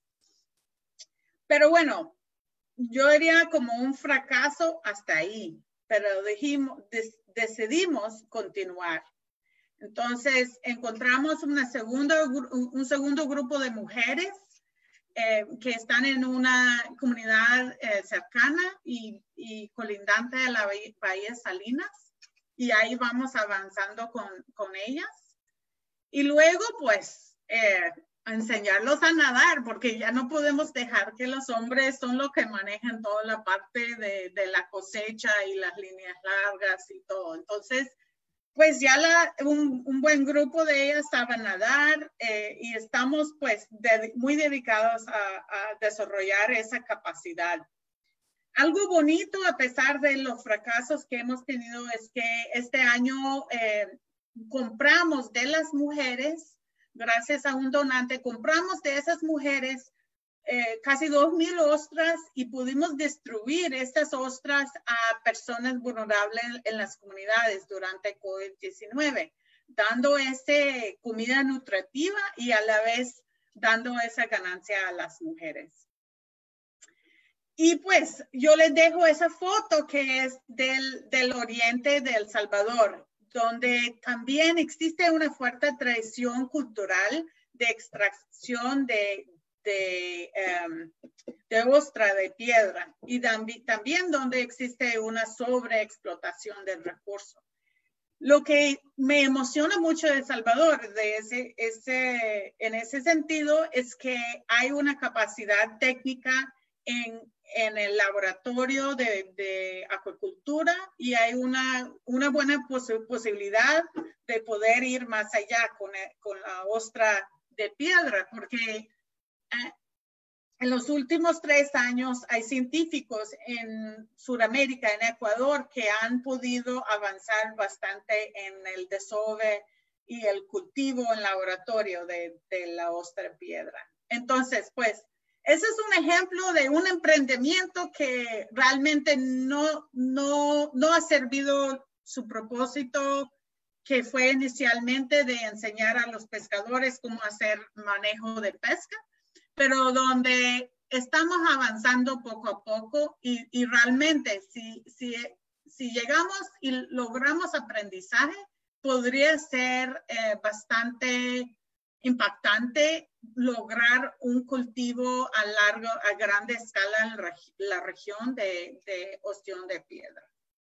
Pero bueno, yo diría como un fracaso hasta ahí, pero dijimos, des, decidimos continuar. Entonces encontramos una segunda, un segundo grupo de mujeres eh, que están en una comunidad eh, cercana y, y colindante a la Bahía Salinas. Y ahí vamos avanzando con, con ellas. Y luego, pues, eh, enseñarlos a nadar, porque ya no podemos dejar que los hombres son los que manejan toda la parte de, de la cosecha y las líneas largas y todo. Entonces, pues ya la, un, un buen grupo de ellas saben nadar eh, y estamos pues de, muy dedicados a, a desarrollar esa capacidad. Algo bonito a pesar de los fracasos que hemos tenido es que este año eh, compramos de las mujeres, gracias a un donante, compramos de esas mujeres eh, casi dos mil ostras y pudimos distribuir estas ostras a personas vulnerables en las comunidades durante COVID diecinueve, dando esa comida nutritiva y a la vez dando esa ganancia a las mujeres. Y pues yo les dejo esa foto que es del, del oriente de El Salvador, donde también existe una fuerte tradición cultural de extracción de, de, um, de ostra de piedra y también donde existe una sobreexplotación del recurso. Lo que me emociona mucho de El Salvador de ese, ese, en ese sentido es que hay una capacidad técnica en en el laboratorio de, de acuicultura y hay una, una buena pos posibilidad de poder ir más allá con, el, con la ostra de piedra, porque eh, en los últimos tres años hay científicos en Sudamérica, en Ecuador, que han podido avanzar bastante en el desove y el cultivo en laboratorio de, de la ostra de piedra. Entonces, pues, ese es un ejemplo de un emprendimiento que realmente no, no, no ha servido su propósito, que fue inicialmente de enseñar a los pescadores cómo hacer manejo de pesca, pero donde estamos avanzando poco a poco y, y realmente si, si, si llegamos y logramos aprendizaje, podría ser eh, bastante impactante lograr un cultivo a largo, a grande escala en reg la región de, de ostión de piedra.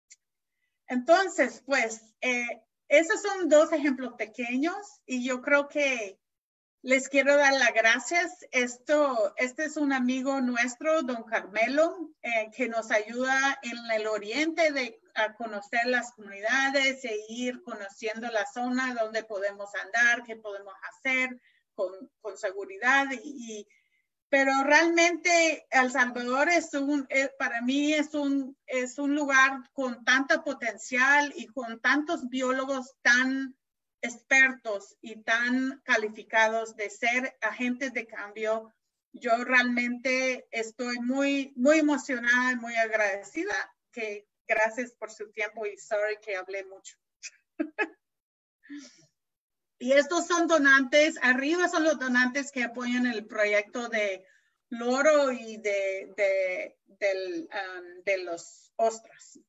Entonces, pues, eh, esos son dos ejemplos pequeños y yo creo que les quiero dar las gracias. Esto, este es un amigo nuestro, don Carmelo, eh, que nos ayuda en el oriente de, a conocer las comunidades e ir conociendo la zona donde podemos andar, qué podemos hacer con, con seguridad. Y, y, pero realmente El Salvador es un, es, para mí es un, es un lugar con tanta potencial y con tantos biólogos tan expertos y tan calificados de ser agentes de cambio. Yo realmente estoy muy, muy emocionada y muy agradecida. Que gracias por su tiempo y sorry que hablé mucho. Y estos son donantes, arriba son los donantes que apoyan el proyecto de loro y de, de, del, um, de los ostras.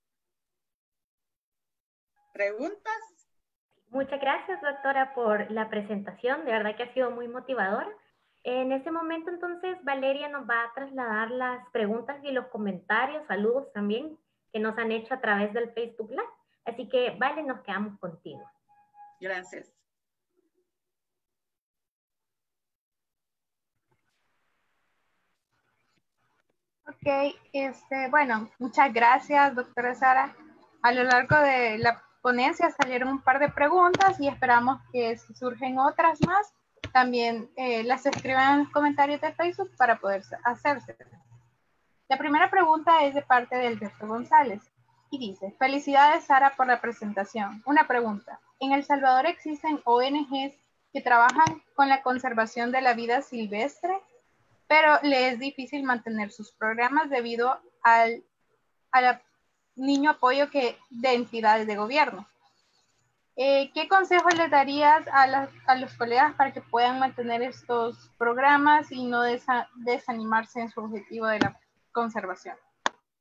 ¿Preguntas? Muchas gracias, doctora, por la presentación. De verdad que ha sido muy motivadora. En este momento, entonces, Valeria nos va a trasladar las preguntas y los comentarios, saludos también, que nos han hecho a través del Facebook Live. Así que, Vale, nos quedamos contigo. Gracias. Ok, este, bueno, muchas gracias, doctora Sara. A lo largo de la ponencia salieron un par de preguntas y esperamos que si surgen otras más, también eh, las escriban en los comentarios de Facebook para poder hacerse. La primera pregunta es de parte del Alberto González y dice: felicidades, Sara, por la presentación. Una pregunta: ¿en El Salvador existen O N Ges que trabajan con la conservación de la vida silvestre, pero le es difícil mantener sus programas debido al, al niño apoyo que, de entidades de gobierno? Eh, ¿Qué consejo le darías a, la, a los colegas para que puedan mantener estos programas y no desa, desanimarse en su objetivo de la conservación?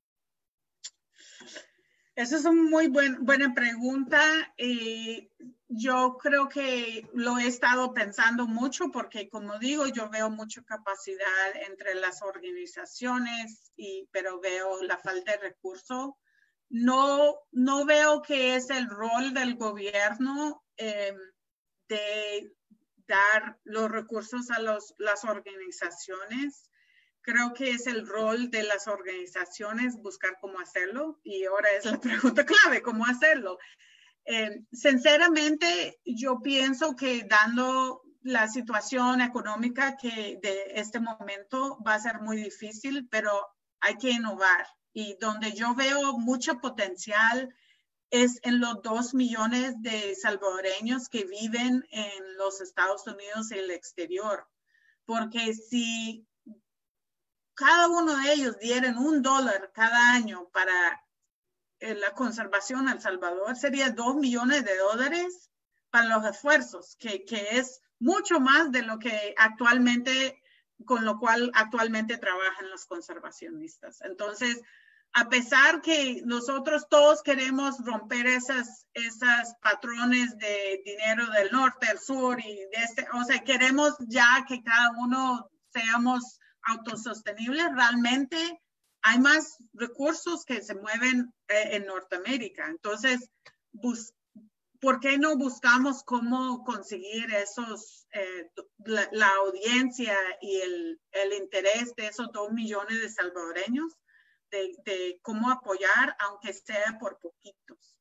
Esa es una muy buen, buena pregunta. Y yo creo que lo he estado pensando mucho porque, como digo, yo veo mucha capacidad entre las organizaciones, y, pero veo la falta de recursos. No, no veo que es el rol del gobierno eh, de dar los recursos a los, las organizaciones. Creo que es el rol de las organizaciones buscar cómo hacerlo, y ahora es la pregunta clave, ¿cómo hacerlo? Eh, sinceramente, yo pienso que dando la situación económica que de este momento va a ser muy difícil, pero hay que innovar. Y donde yo veo mucho potencial es en los dos millones de salvadoreños que viven en los Estados Unidos y el exterior. Porque si cada uno de ellos dieran un dólar cada año para la conservación en El Salvador, sería dos millones de dólares para los esfuerzos, que, que es mucho más de lo que actualmente, con lo cual actualmente trabajan los conservacionistas. Entonces, a pesar que nosotros todos queremos romper esas, esas patrones de dinero del norte, del sur, y de este, o sea, queremos ya que cada uno seamos autosostenibles, realmente hay más recursos que se mueven eh, en Norteamérica. Entonces, bus ¿por qué no buscamos cómo conseguir esos, eh, la, la audiencia y el, el interés de esos dos millones de salvadoreños, de, de cómo apoyar, aunque sea por poquitos?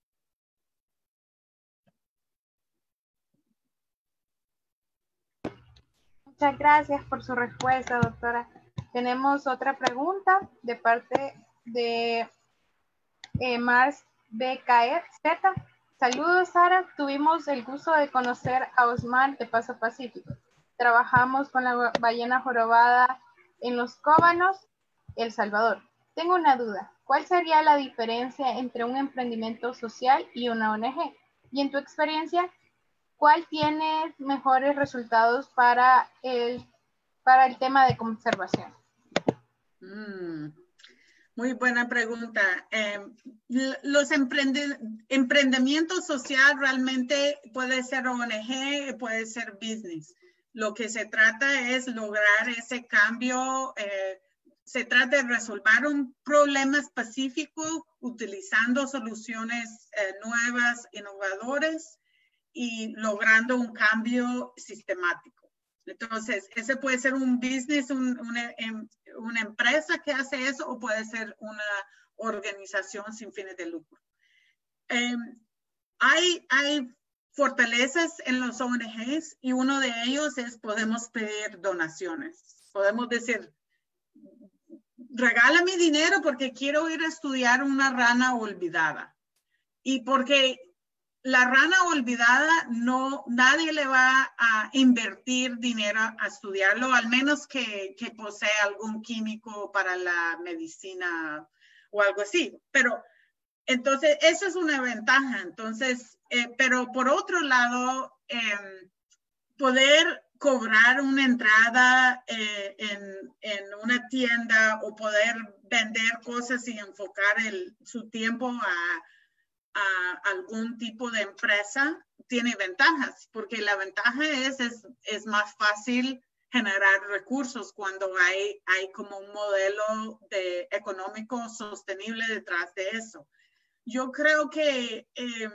Muchas gracias por su respuesta, doctora. Tenemos otra pregunta de parte de eh, Mars B K Z. Saludos, Sara. Tuvimos el gusto de conocer a Osmar de Paso Pacífico. Trabajamos con la ballena jorobada en Los Cóbanos, El Salvador. Tengo una duda. ¿Cuál sería la diferencia entre un emprendimiento social y una O N G? Y en tu experiencia, ¿cuál tiene mejores resultados para el, para el tema de conservación? Mm, muy buena pregunta. Eh, los emprende, emprendimientos social realmente puede ser O N G, puede ser business. Lo que se trata es lograr ese cambio. Eh, se trata de resolver un problema específico utilizando soluciones eh, nuevas, innovadoras, y logrando un cambio sistemático. Entonces, ese puede ser un business, un, una, una empresa que hace eso, o puede ser una organización sin fines de lucro. Eh, hay, hay fortalezas en los O N Ges, y uno de ellos es podemos pedir donaciones. Podemos decir, regálame dinero porque quiero ir a estudiar una rana olvidada. Y porque la rana olvidada, no, nadie le va a invertir dinero a estudiarlo, al menos que, que posea algún químico para la medicina o algo así. Pero entonces, eso es una ventaja. Entonces, eh, pero por otro lado, eh, poder cobrar una entrada eh, en, en una tienda, o poder vender cosas y enfocar el, su tiempo a a algún tipo de empresa, tiene ventajas, porque la ventaja es, es, es más fácil generar recursos cuando hay, hay como un modelo de económico sostenible detrás de eso. Yo creo que eh,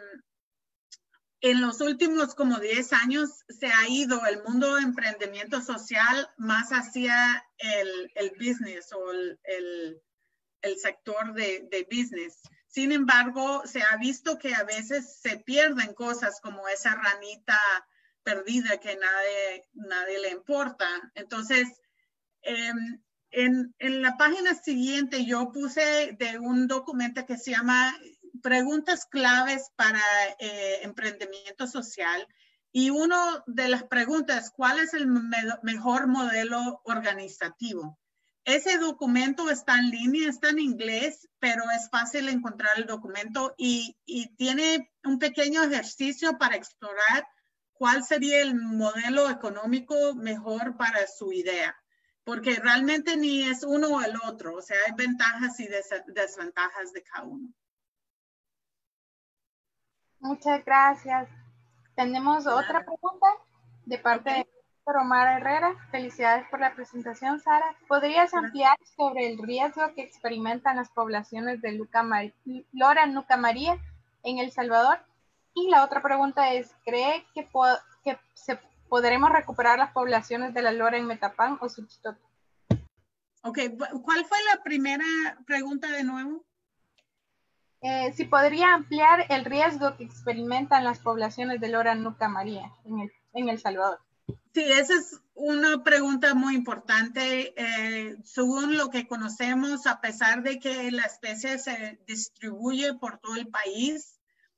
en los últimos como diez años se ha ido el mundo de emprendimiento social más hacia el, el business, o el, el, el sector de, de business. Sin embargo, se ha visto que a veces se pierden cosas como esa ranita perdida que nadie, nadie le importa. Entonces, eh, en, en la página siguiente yo puse de un documento que se llama Preguntas Claves para eh, Emprendimiento Social. Y una de las preguntas, ¿cuál es el me mejor modelo organizativo? Ese documento está en línea, está en inglés, pero es fácil encontrar el documento, y, y tiene un pequeño ejercicio para explorar cuál sería el modelo económico mejor para su idea, porque realmente ni es uno o el otro, o sea, hay ventajas y des desventajas de cada uno. Muchas gracias. Tenemos otra pregunta de parte okay. de Omar Herrera. Felicidades por la presentación, Sara. ¿Podrías ampliar sobre el riesgo que experimentan las poblaciones de Luca Mar- Lora Nuca María en El Salvador? Y la otra pregunta es, ¿cree que, po que se podremos recuperar las poblaciones de la lora en Metapán o Suchitoto? Ok, ¿cuál fue la primera pregunta de nuevo? Eh, si podría ampliar el riesgo que experimentan las poblaciones de Lora Nuca María en El, en El Salvador. Sí, esa es una pregunta muy importante. Eh, según lo que conocemos, a pesar de que la especie se distribuye por todo el país,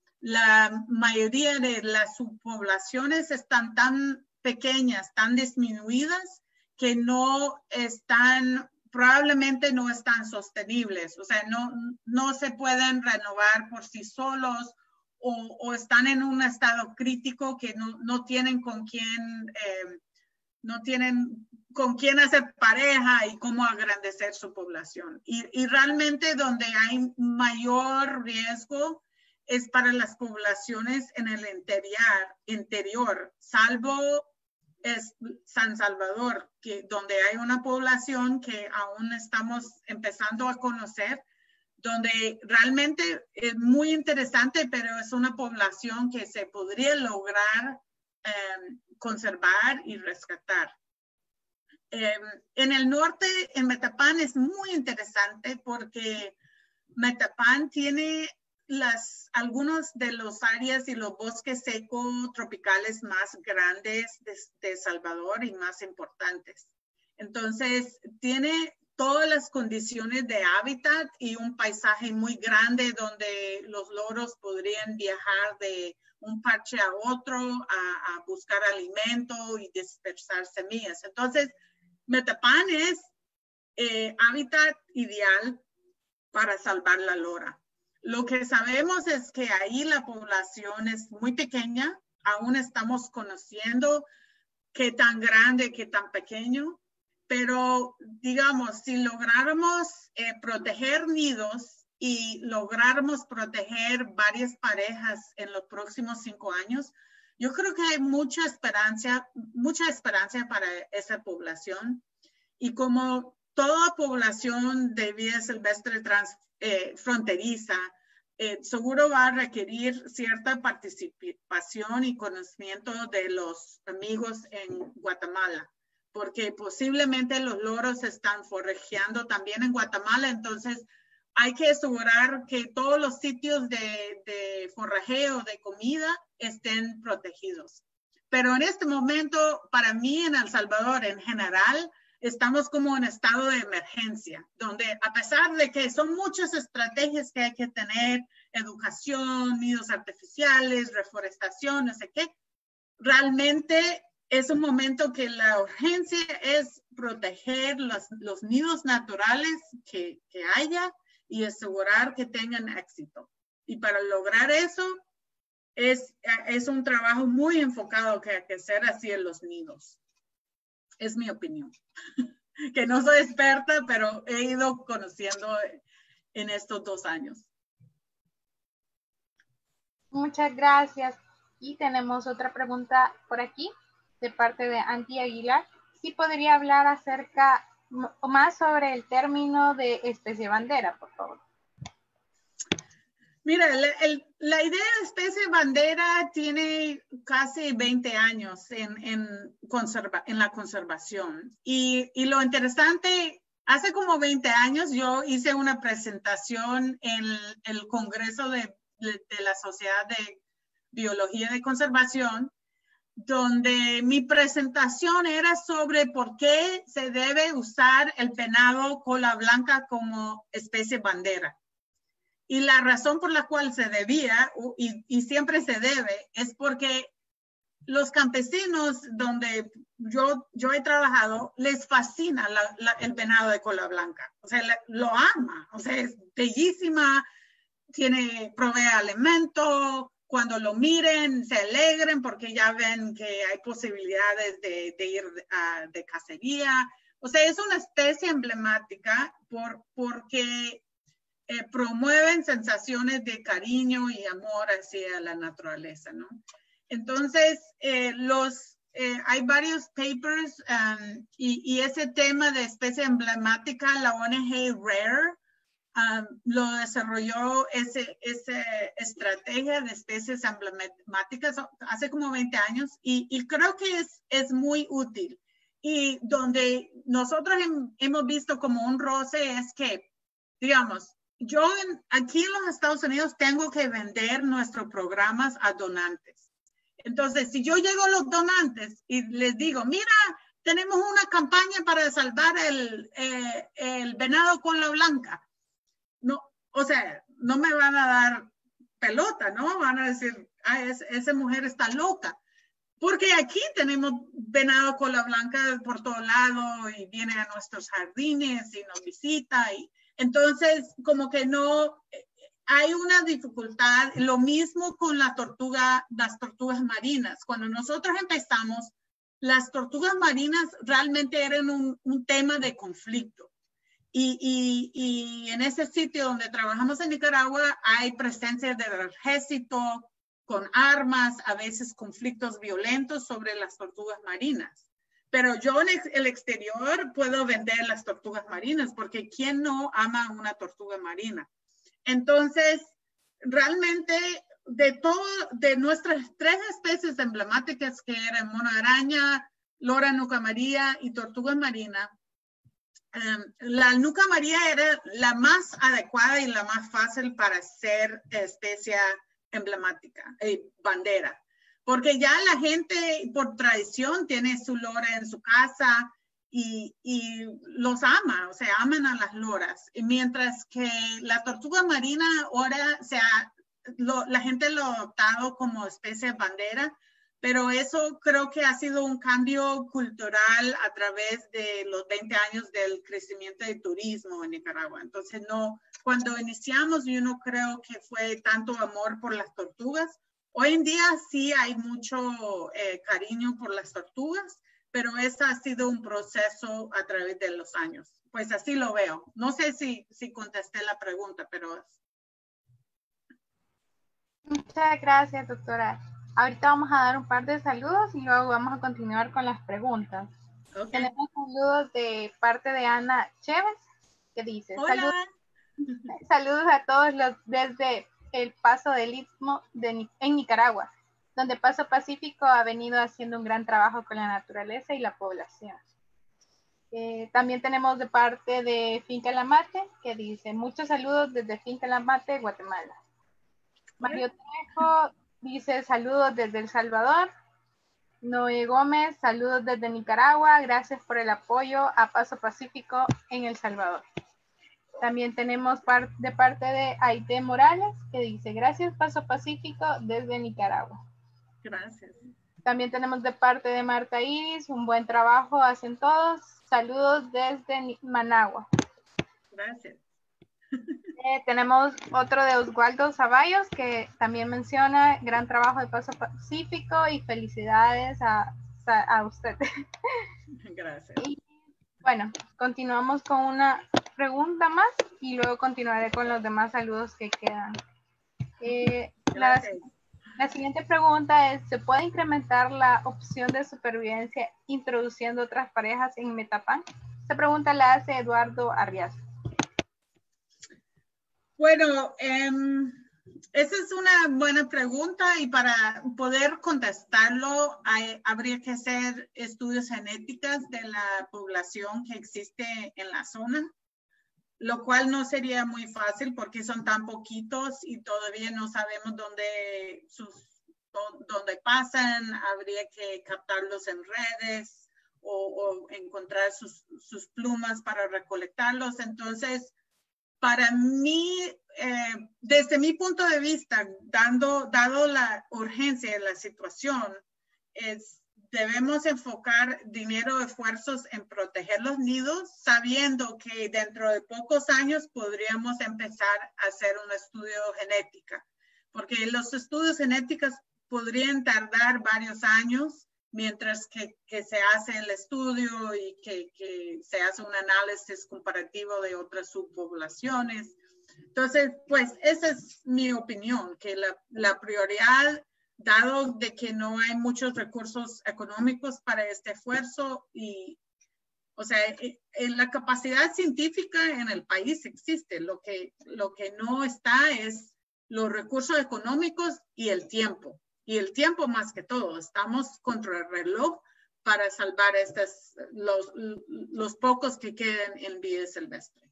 la mayoría de las subpoblaciones están tan pequeñas, tan disminuidas, que no están, probablemente no están sostenibles. O sea, no, no se pueden renovar por sí solos, o, o están en un estado crítico que no, no tienen con quién, eh, no tienen con quién hacer pareja y cómo agrandecer su población. Y, y realmente donde hay mayor riesgo es para las poblaciones en el interior, interior salvo es San Salvador, que, donde hay una población que aún estamos empezando a conocer, donde realmente es muy interesante, pero es una población que se podría lograr eh, conservar y rescatar. Eh, en el norte, en Metapán, es muy interesante porque Metapán tiene las, algunos de los áreas y los bosques secos tropicales más grandes de, de Salvador y más importantes. Entonces, tiene todas las condiciones de hábitat y un paisaje muy grande donde los loros podrían viajar de un parche a otro a, a buscar alimento y dispersar semillas. Entonces, Metapán es eh, hábitat ideal para salvar la lora. Lo que sabemos es que ahí la población es muy pequeña, aún estamos conociendo qué tan grande, qué tan pequeño, pero digamos, si lográramos eh, proteger nidos y lográramos proteger varias parejas en los próximos cinco años, yo creo que hay mucha esperanza, mucha esperanza para esa población. Y como toda población de vida silvestre trans, eh, fronteriza, eh, seguro va a requerir cierta participación y conocimiento de los amigos en Guatemala, porque posiblemente los loros están forrajeando también en Guatemala, entonces hay que asegurar que todos los sitios de, de forrajeo, de comida, estén protegidos. Pero en este momento, para mí en El Salvador en general, estamos como en estado de emergencia, donde a pesar de que son muchas estrategias que hay que tener, educación, nidos artificiales, reforestación, no sé qué, realmente es un momento que la urgencia es proteger los, los nidos naturales que, que haya y asegurar que tengan éxito. Y para lograr eso, es, es un trabajo muy enfocado que hay que hacer hacia los nidos. Es mi opinión, que no soy experta, pero he ido conociendo en estos dos años. Muchas gracias. Y tenemos otra pregunta por aquí, de parte de Anti Aguilar. ¿Sí podría hablar acerca o más sobre el término de especie bandera, por favor? Mira, el, el, la idea de especie bandera tiene casi veinte años en, en, conserva, en la conservación. Y, y lo interesante, hace como veinte años yo hice una presentación en el, el Congreso de, de, de la Sociedad de Biología de Conservación, donde mi presentación era sobre por qué se debe usar el venado cola blanca como especie bandera. Y la razón por la cual se debía, y, y siempre se debe, es porque los campesinos donde yo, yo he trabajado, les fascina la, la, el venado de cola blanca. O sea, le, lo ama. O sea, es bellísima, tiene, provee alimento. Cuando lo miren, se alegren porque ya ven que hay posibilidades de, de ir a, de cacería. O sea, es una especie emblemática por, porque Eh, promueven sensaciones de cariño y amor hacia la naturaleza, ¿no? Entonces, eh, los, eh, hay varios papers um, y, y ese tema de especie emblemática, la O N G RARE, Um, lo desarrolló ese, esa estrategia de especies emblemáticas hace como veinte años y, y creo que es, es muy útil. Y donde nosotros hem, hemos visto como un roce es que, digamos, yo en, aquí en los Estados Unidos tengo que vender nuestros programas a donantes. Entonces, si yo llego a los donantes y les digo, mira, tenemos una campaña para salvar el, eh, el venado cola blanca. No, o sea, no me van a dar pelota, ¿no? Van a decir, ah, es, esa mujer está loca. Porque aquí tenemos venado cola blanca por todo lado y viene a nuestros jardines y nos visita. Y, entonces, como que no, hay una dificultad. Lo mismo con la tortuga, las tortugas marinas. Cuando nosotros empezamos, las tortugas marinas realmente eran un, un tema de conflicto. Y, y, y en ese sitio donde trabajamos en Nicaragua hay presencia del ejército con armas, a veces conflictos violentos sobre las tortugas marinas. Pero yo en el exterior puedo vender las tortugas marinas porque ¿quién no ama una tortuga marina? Entonces, realmente de todo, de nuestras tres especies emblemáticas que eran mono araña, lora nuca amarilla y tortuga marina, Um, la nuca amarilla era la más adecuada y la más fácil para ser especie emblemática, eh, bandera. Porque ya la gente por tradición tiene su lora en su casa y, y los ama, o sea, aman a las loras. Y mientras que la tortuga marina ahora se ha, lo, la gente lo ha adoptado como especie bandera, pero eso creo que ha sido un cambio cultural a través de los veinte años del crecimiento del turismo en Nicaragua. Entonces, no, cuando iniciamos, yo no creo que fue tanto amor por las tortugas. Hoy en día sí hay mucho eh, cariño por las tortugas, pero ese ha sido un proceso a través de los años. Pues así lo veo. No sé si, si contesté la pregunta, pero... Muchas gracias, doctora. Ahorita vamos a dar un par de saludos y luego vamos a continuar con las preguntas. Okay. Tenemos saludos de parte de Ana Chévez, que dice, saludos, saludos a todos los desde el Paso del Istmo de, en Nicaragua, donde Paso Pacífico ha venido haciendo un gran trabajo con la naturaleza y la población. Eh, también tenemos de parte de Finca La Mate, que dice, muchos saludos desde Finca La Mate, Guatemala. Mario Trejo dice saludos desde El Salvador. Noé Gómez, saludos desde Nicaragua. Gracias por el apoyo a Paso Pacífico en El Salvador. También tenemos par de parte de Aide Morales que dice gracias Paso Pacífico desde Nicaragua. Gracias. También tenemos de parte de Marta Iris, un buen trabajo hacen todos. Saludos desde Managua. Gracias. Eh, tenemos otro de Oswaldo Zavallos que también menciona gran trabajo de Paso Pacífico y felicidades a, a, a usted. Gracias. Y, bueno, continuamos con una pregunta más y luego continuaré con los demás saludos que quedan. Eh, la, la siguiente pregunta es, ¿se puede incrementar la opción de supervivencia introduciendo otras parejas en Metapan? Esta pregunta la hace Eduardo Arriaza. Bueno, eh, esa es una buena pregunta y para poder contestarlo hay, habría que hacer estudios genéticos de la población que existe en la zona, lo cual no sería muy fácil porque son tan poquitos y todavía no sabemos dónde, sus, dónde pasan. Habría que captarlos en redes o, o encontrar sus, sus plumas para recolectarlos. Entonces, para mí, eh, desde mi punto de vista, dando, dado la urgencia de la situación, es, debemos enfocar dinero, esfuerzos en proteger los nidos, sabiendo que dentro de pocos años podríamos empezar a hacer un estudio genético, porque los estudios genéticos podrían tardar varios años, mientras que, que se hace el estudio y que, que se hace un análisis comparativo de otras subpoblaciones. Entonces, pues esa es mi opinión, que la, la prioridad dado de que no hay muchos recursos económicos para este esfuerzo y, o sea, en la capacidad científica en el país existe. Lo que, lo que no está es los recursos económicos y el tiempo. Y el tiempo más que todo. Estamos contra el reloj para salvar estas, los, los pocos que queden en vida silvestre.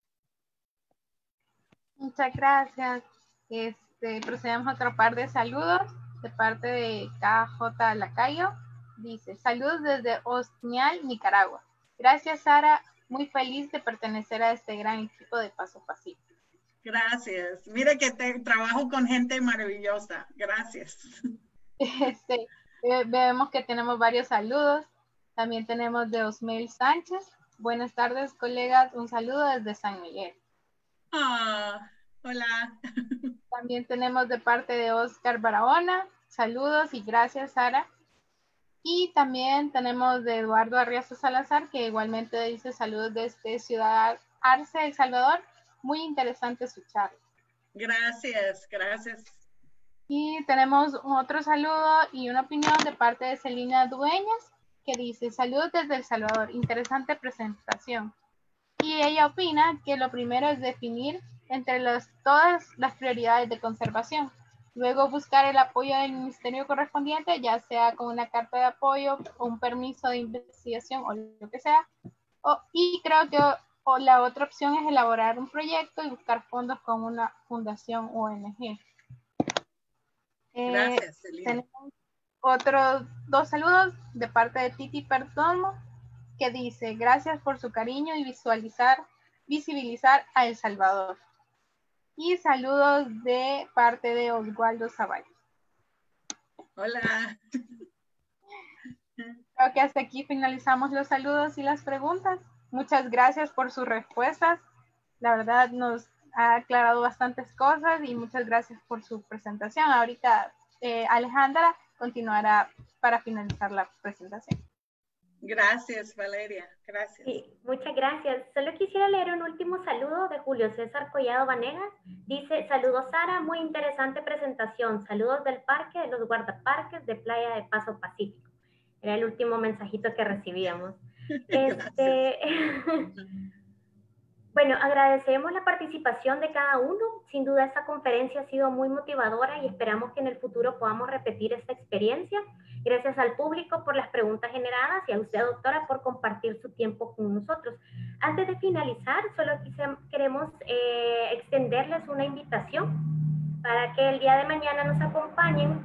Muchas gracias. Este, procedemos a otro par de saludos de parte de K J Lacayo. Dice, saludos desde Osnial, Nicaragua. Gracias, Sara. Muy feliz de pertenecer a este gran equipo de Paso Pacífico. Gracias. Mira que te, trabajo con gente maravillosa. Gracias. Este, eh, vemos que tenemos varios saludos. También tenemos de Osmel Sánchez. Buenas tardes, colegas. Un saludo desde San Miguel. Ah, hola. También tenemos de parte de Oscar Barahona. Saludos y gracias, Sara. Y también tenemos de Eduardo Arriaza Salazar, que igualmente dice saludos desde Ciudad Arce, El Salvador. Muy interesante su charla. Gracias, gracias. Y tenemos otro saludo y una opinión de parte de Celina Dueñas, que dice, saludos desde El Salvador, interesante presentación. Y ella opina que lo primero es definir entre los, todas las prioridades de conservación. Luego buscar el apoyo del ministerio correspondiente, ya sea con una carta de apoyo o un permiso de investigación o lo que sea. O, y creo que o la otra opción es elaborar un proyecto y buscar fondos con una fundación O N G. Gracias, eh, Celina. Tenemos otros dos saludos de parte de Titi Perdomo, que dice, gracias por su cariño y visualizar, visibilizar a El Salvador. Y saludos de parte de Oswaldo Zavallos. Hola. Creo que hasta aquí finalizamos los saludos y las preguntas. Muchas gracias por sus respuestas. La verdad nos ha aclarado bastantes cosas y muchas gracias por su presentación. Ahorita eh, Alejandra continuará para finalizar la presentación. Gracias, Valeria. Gracias. Sí, muchas gracias. Solo quisiera leer un último saludo de Julio César Collado Vanegas. Dice, saludos Sara, muy interesante presentación. Saludos del parque de los guardaparques de Playa de Paso Pacífico. Era el último mensajito que recibíamos. Este, bueno, agradecemos la participación de cada uno. Sin duda esta conferencia ha sido muy motivadora y esperamos que en el futuro podamos repetir esta experiencia. Gracias al público por las preguntas generadas y a usted, doctora, por compartir su tiempo con nosotros. Antes de finalizar, solo queremos eh, extenderles una invitación para que el día de mañana nos acompañen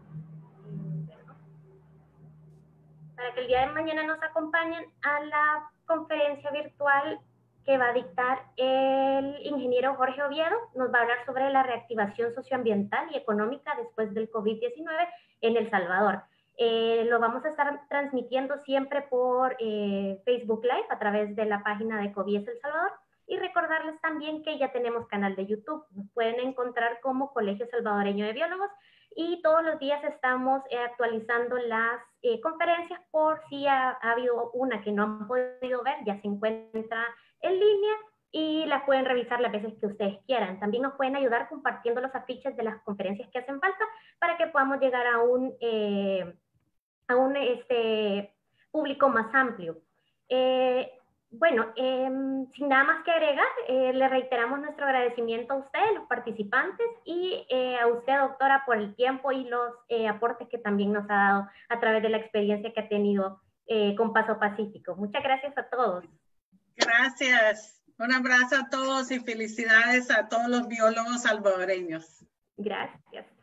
para que el día de mañana nos acompañen a la conferencia virtual que va a dictar el ingeniero Jorge Oviedo. Nos va a hablar sobre la reactivación socioambiental y económica después del COVID diecinueve en El Salvador. Eh, lo vamos a estar transmitiendo siempre por eh, Facebook Live a través de la página de COBIES El Salvador. Y recordarles también que ya tenemos canal de YouTube. Nos pueden encontrar como Colegio Salvadoreño de Biólogos y todos los días estamos eh, actualizando las eh, conferencias por si ha, ha habido una que no han podido ver, ya se encuentra en línea y la pueden revisar las veces que ustedes quieran. También nos pueden ayudar compartiendo los afiches de las conferencias que hacen falta para que podamos llegar a un, eh, a un este, público más amplio. Eh, Bueno, eh, sin nada más que agregar, eh, le reiteramos nuestro agradecimiento a ustedes, los participantes, y eh, a usted, doctora, por el tiempo y los eh, aportes que también nos ha dado a través de la experiencia que ha tenido eh, con Paso Pacífico. Muchas gracias a todos. Gracias. Un abrazo a todos y felicidades a todos los biólogos salvadoreños. Gracias.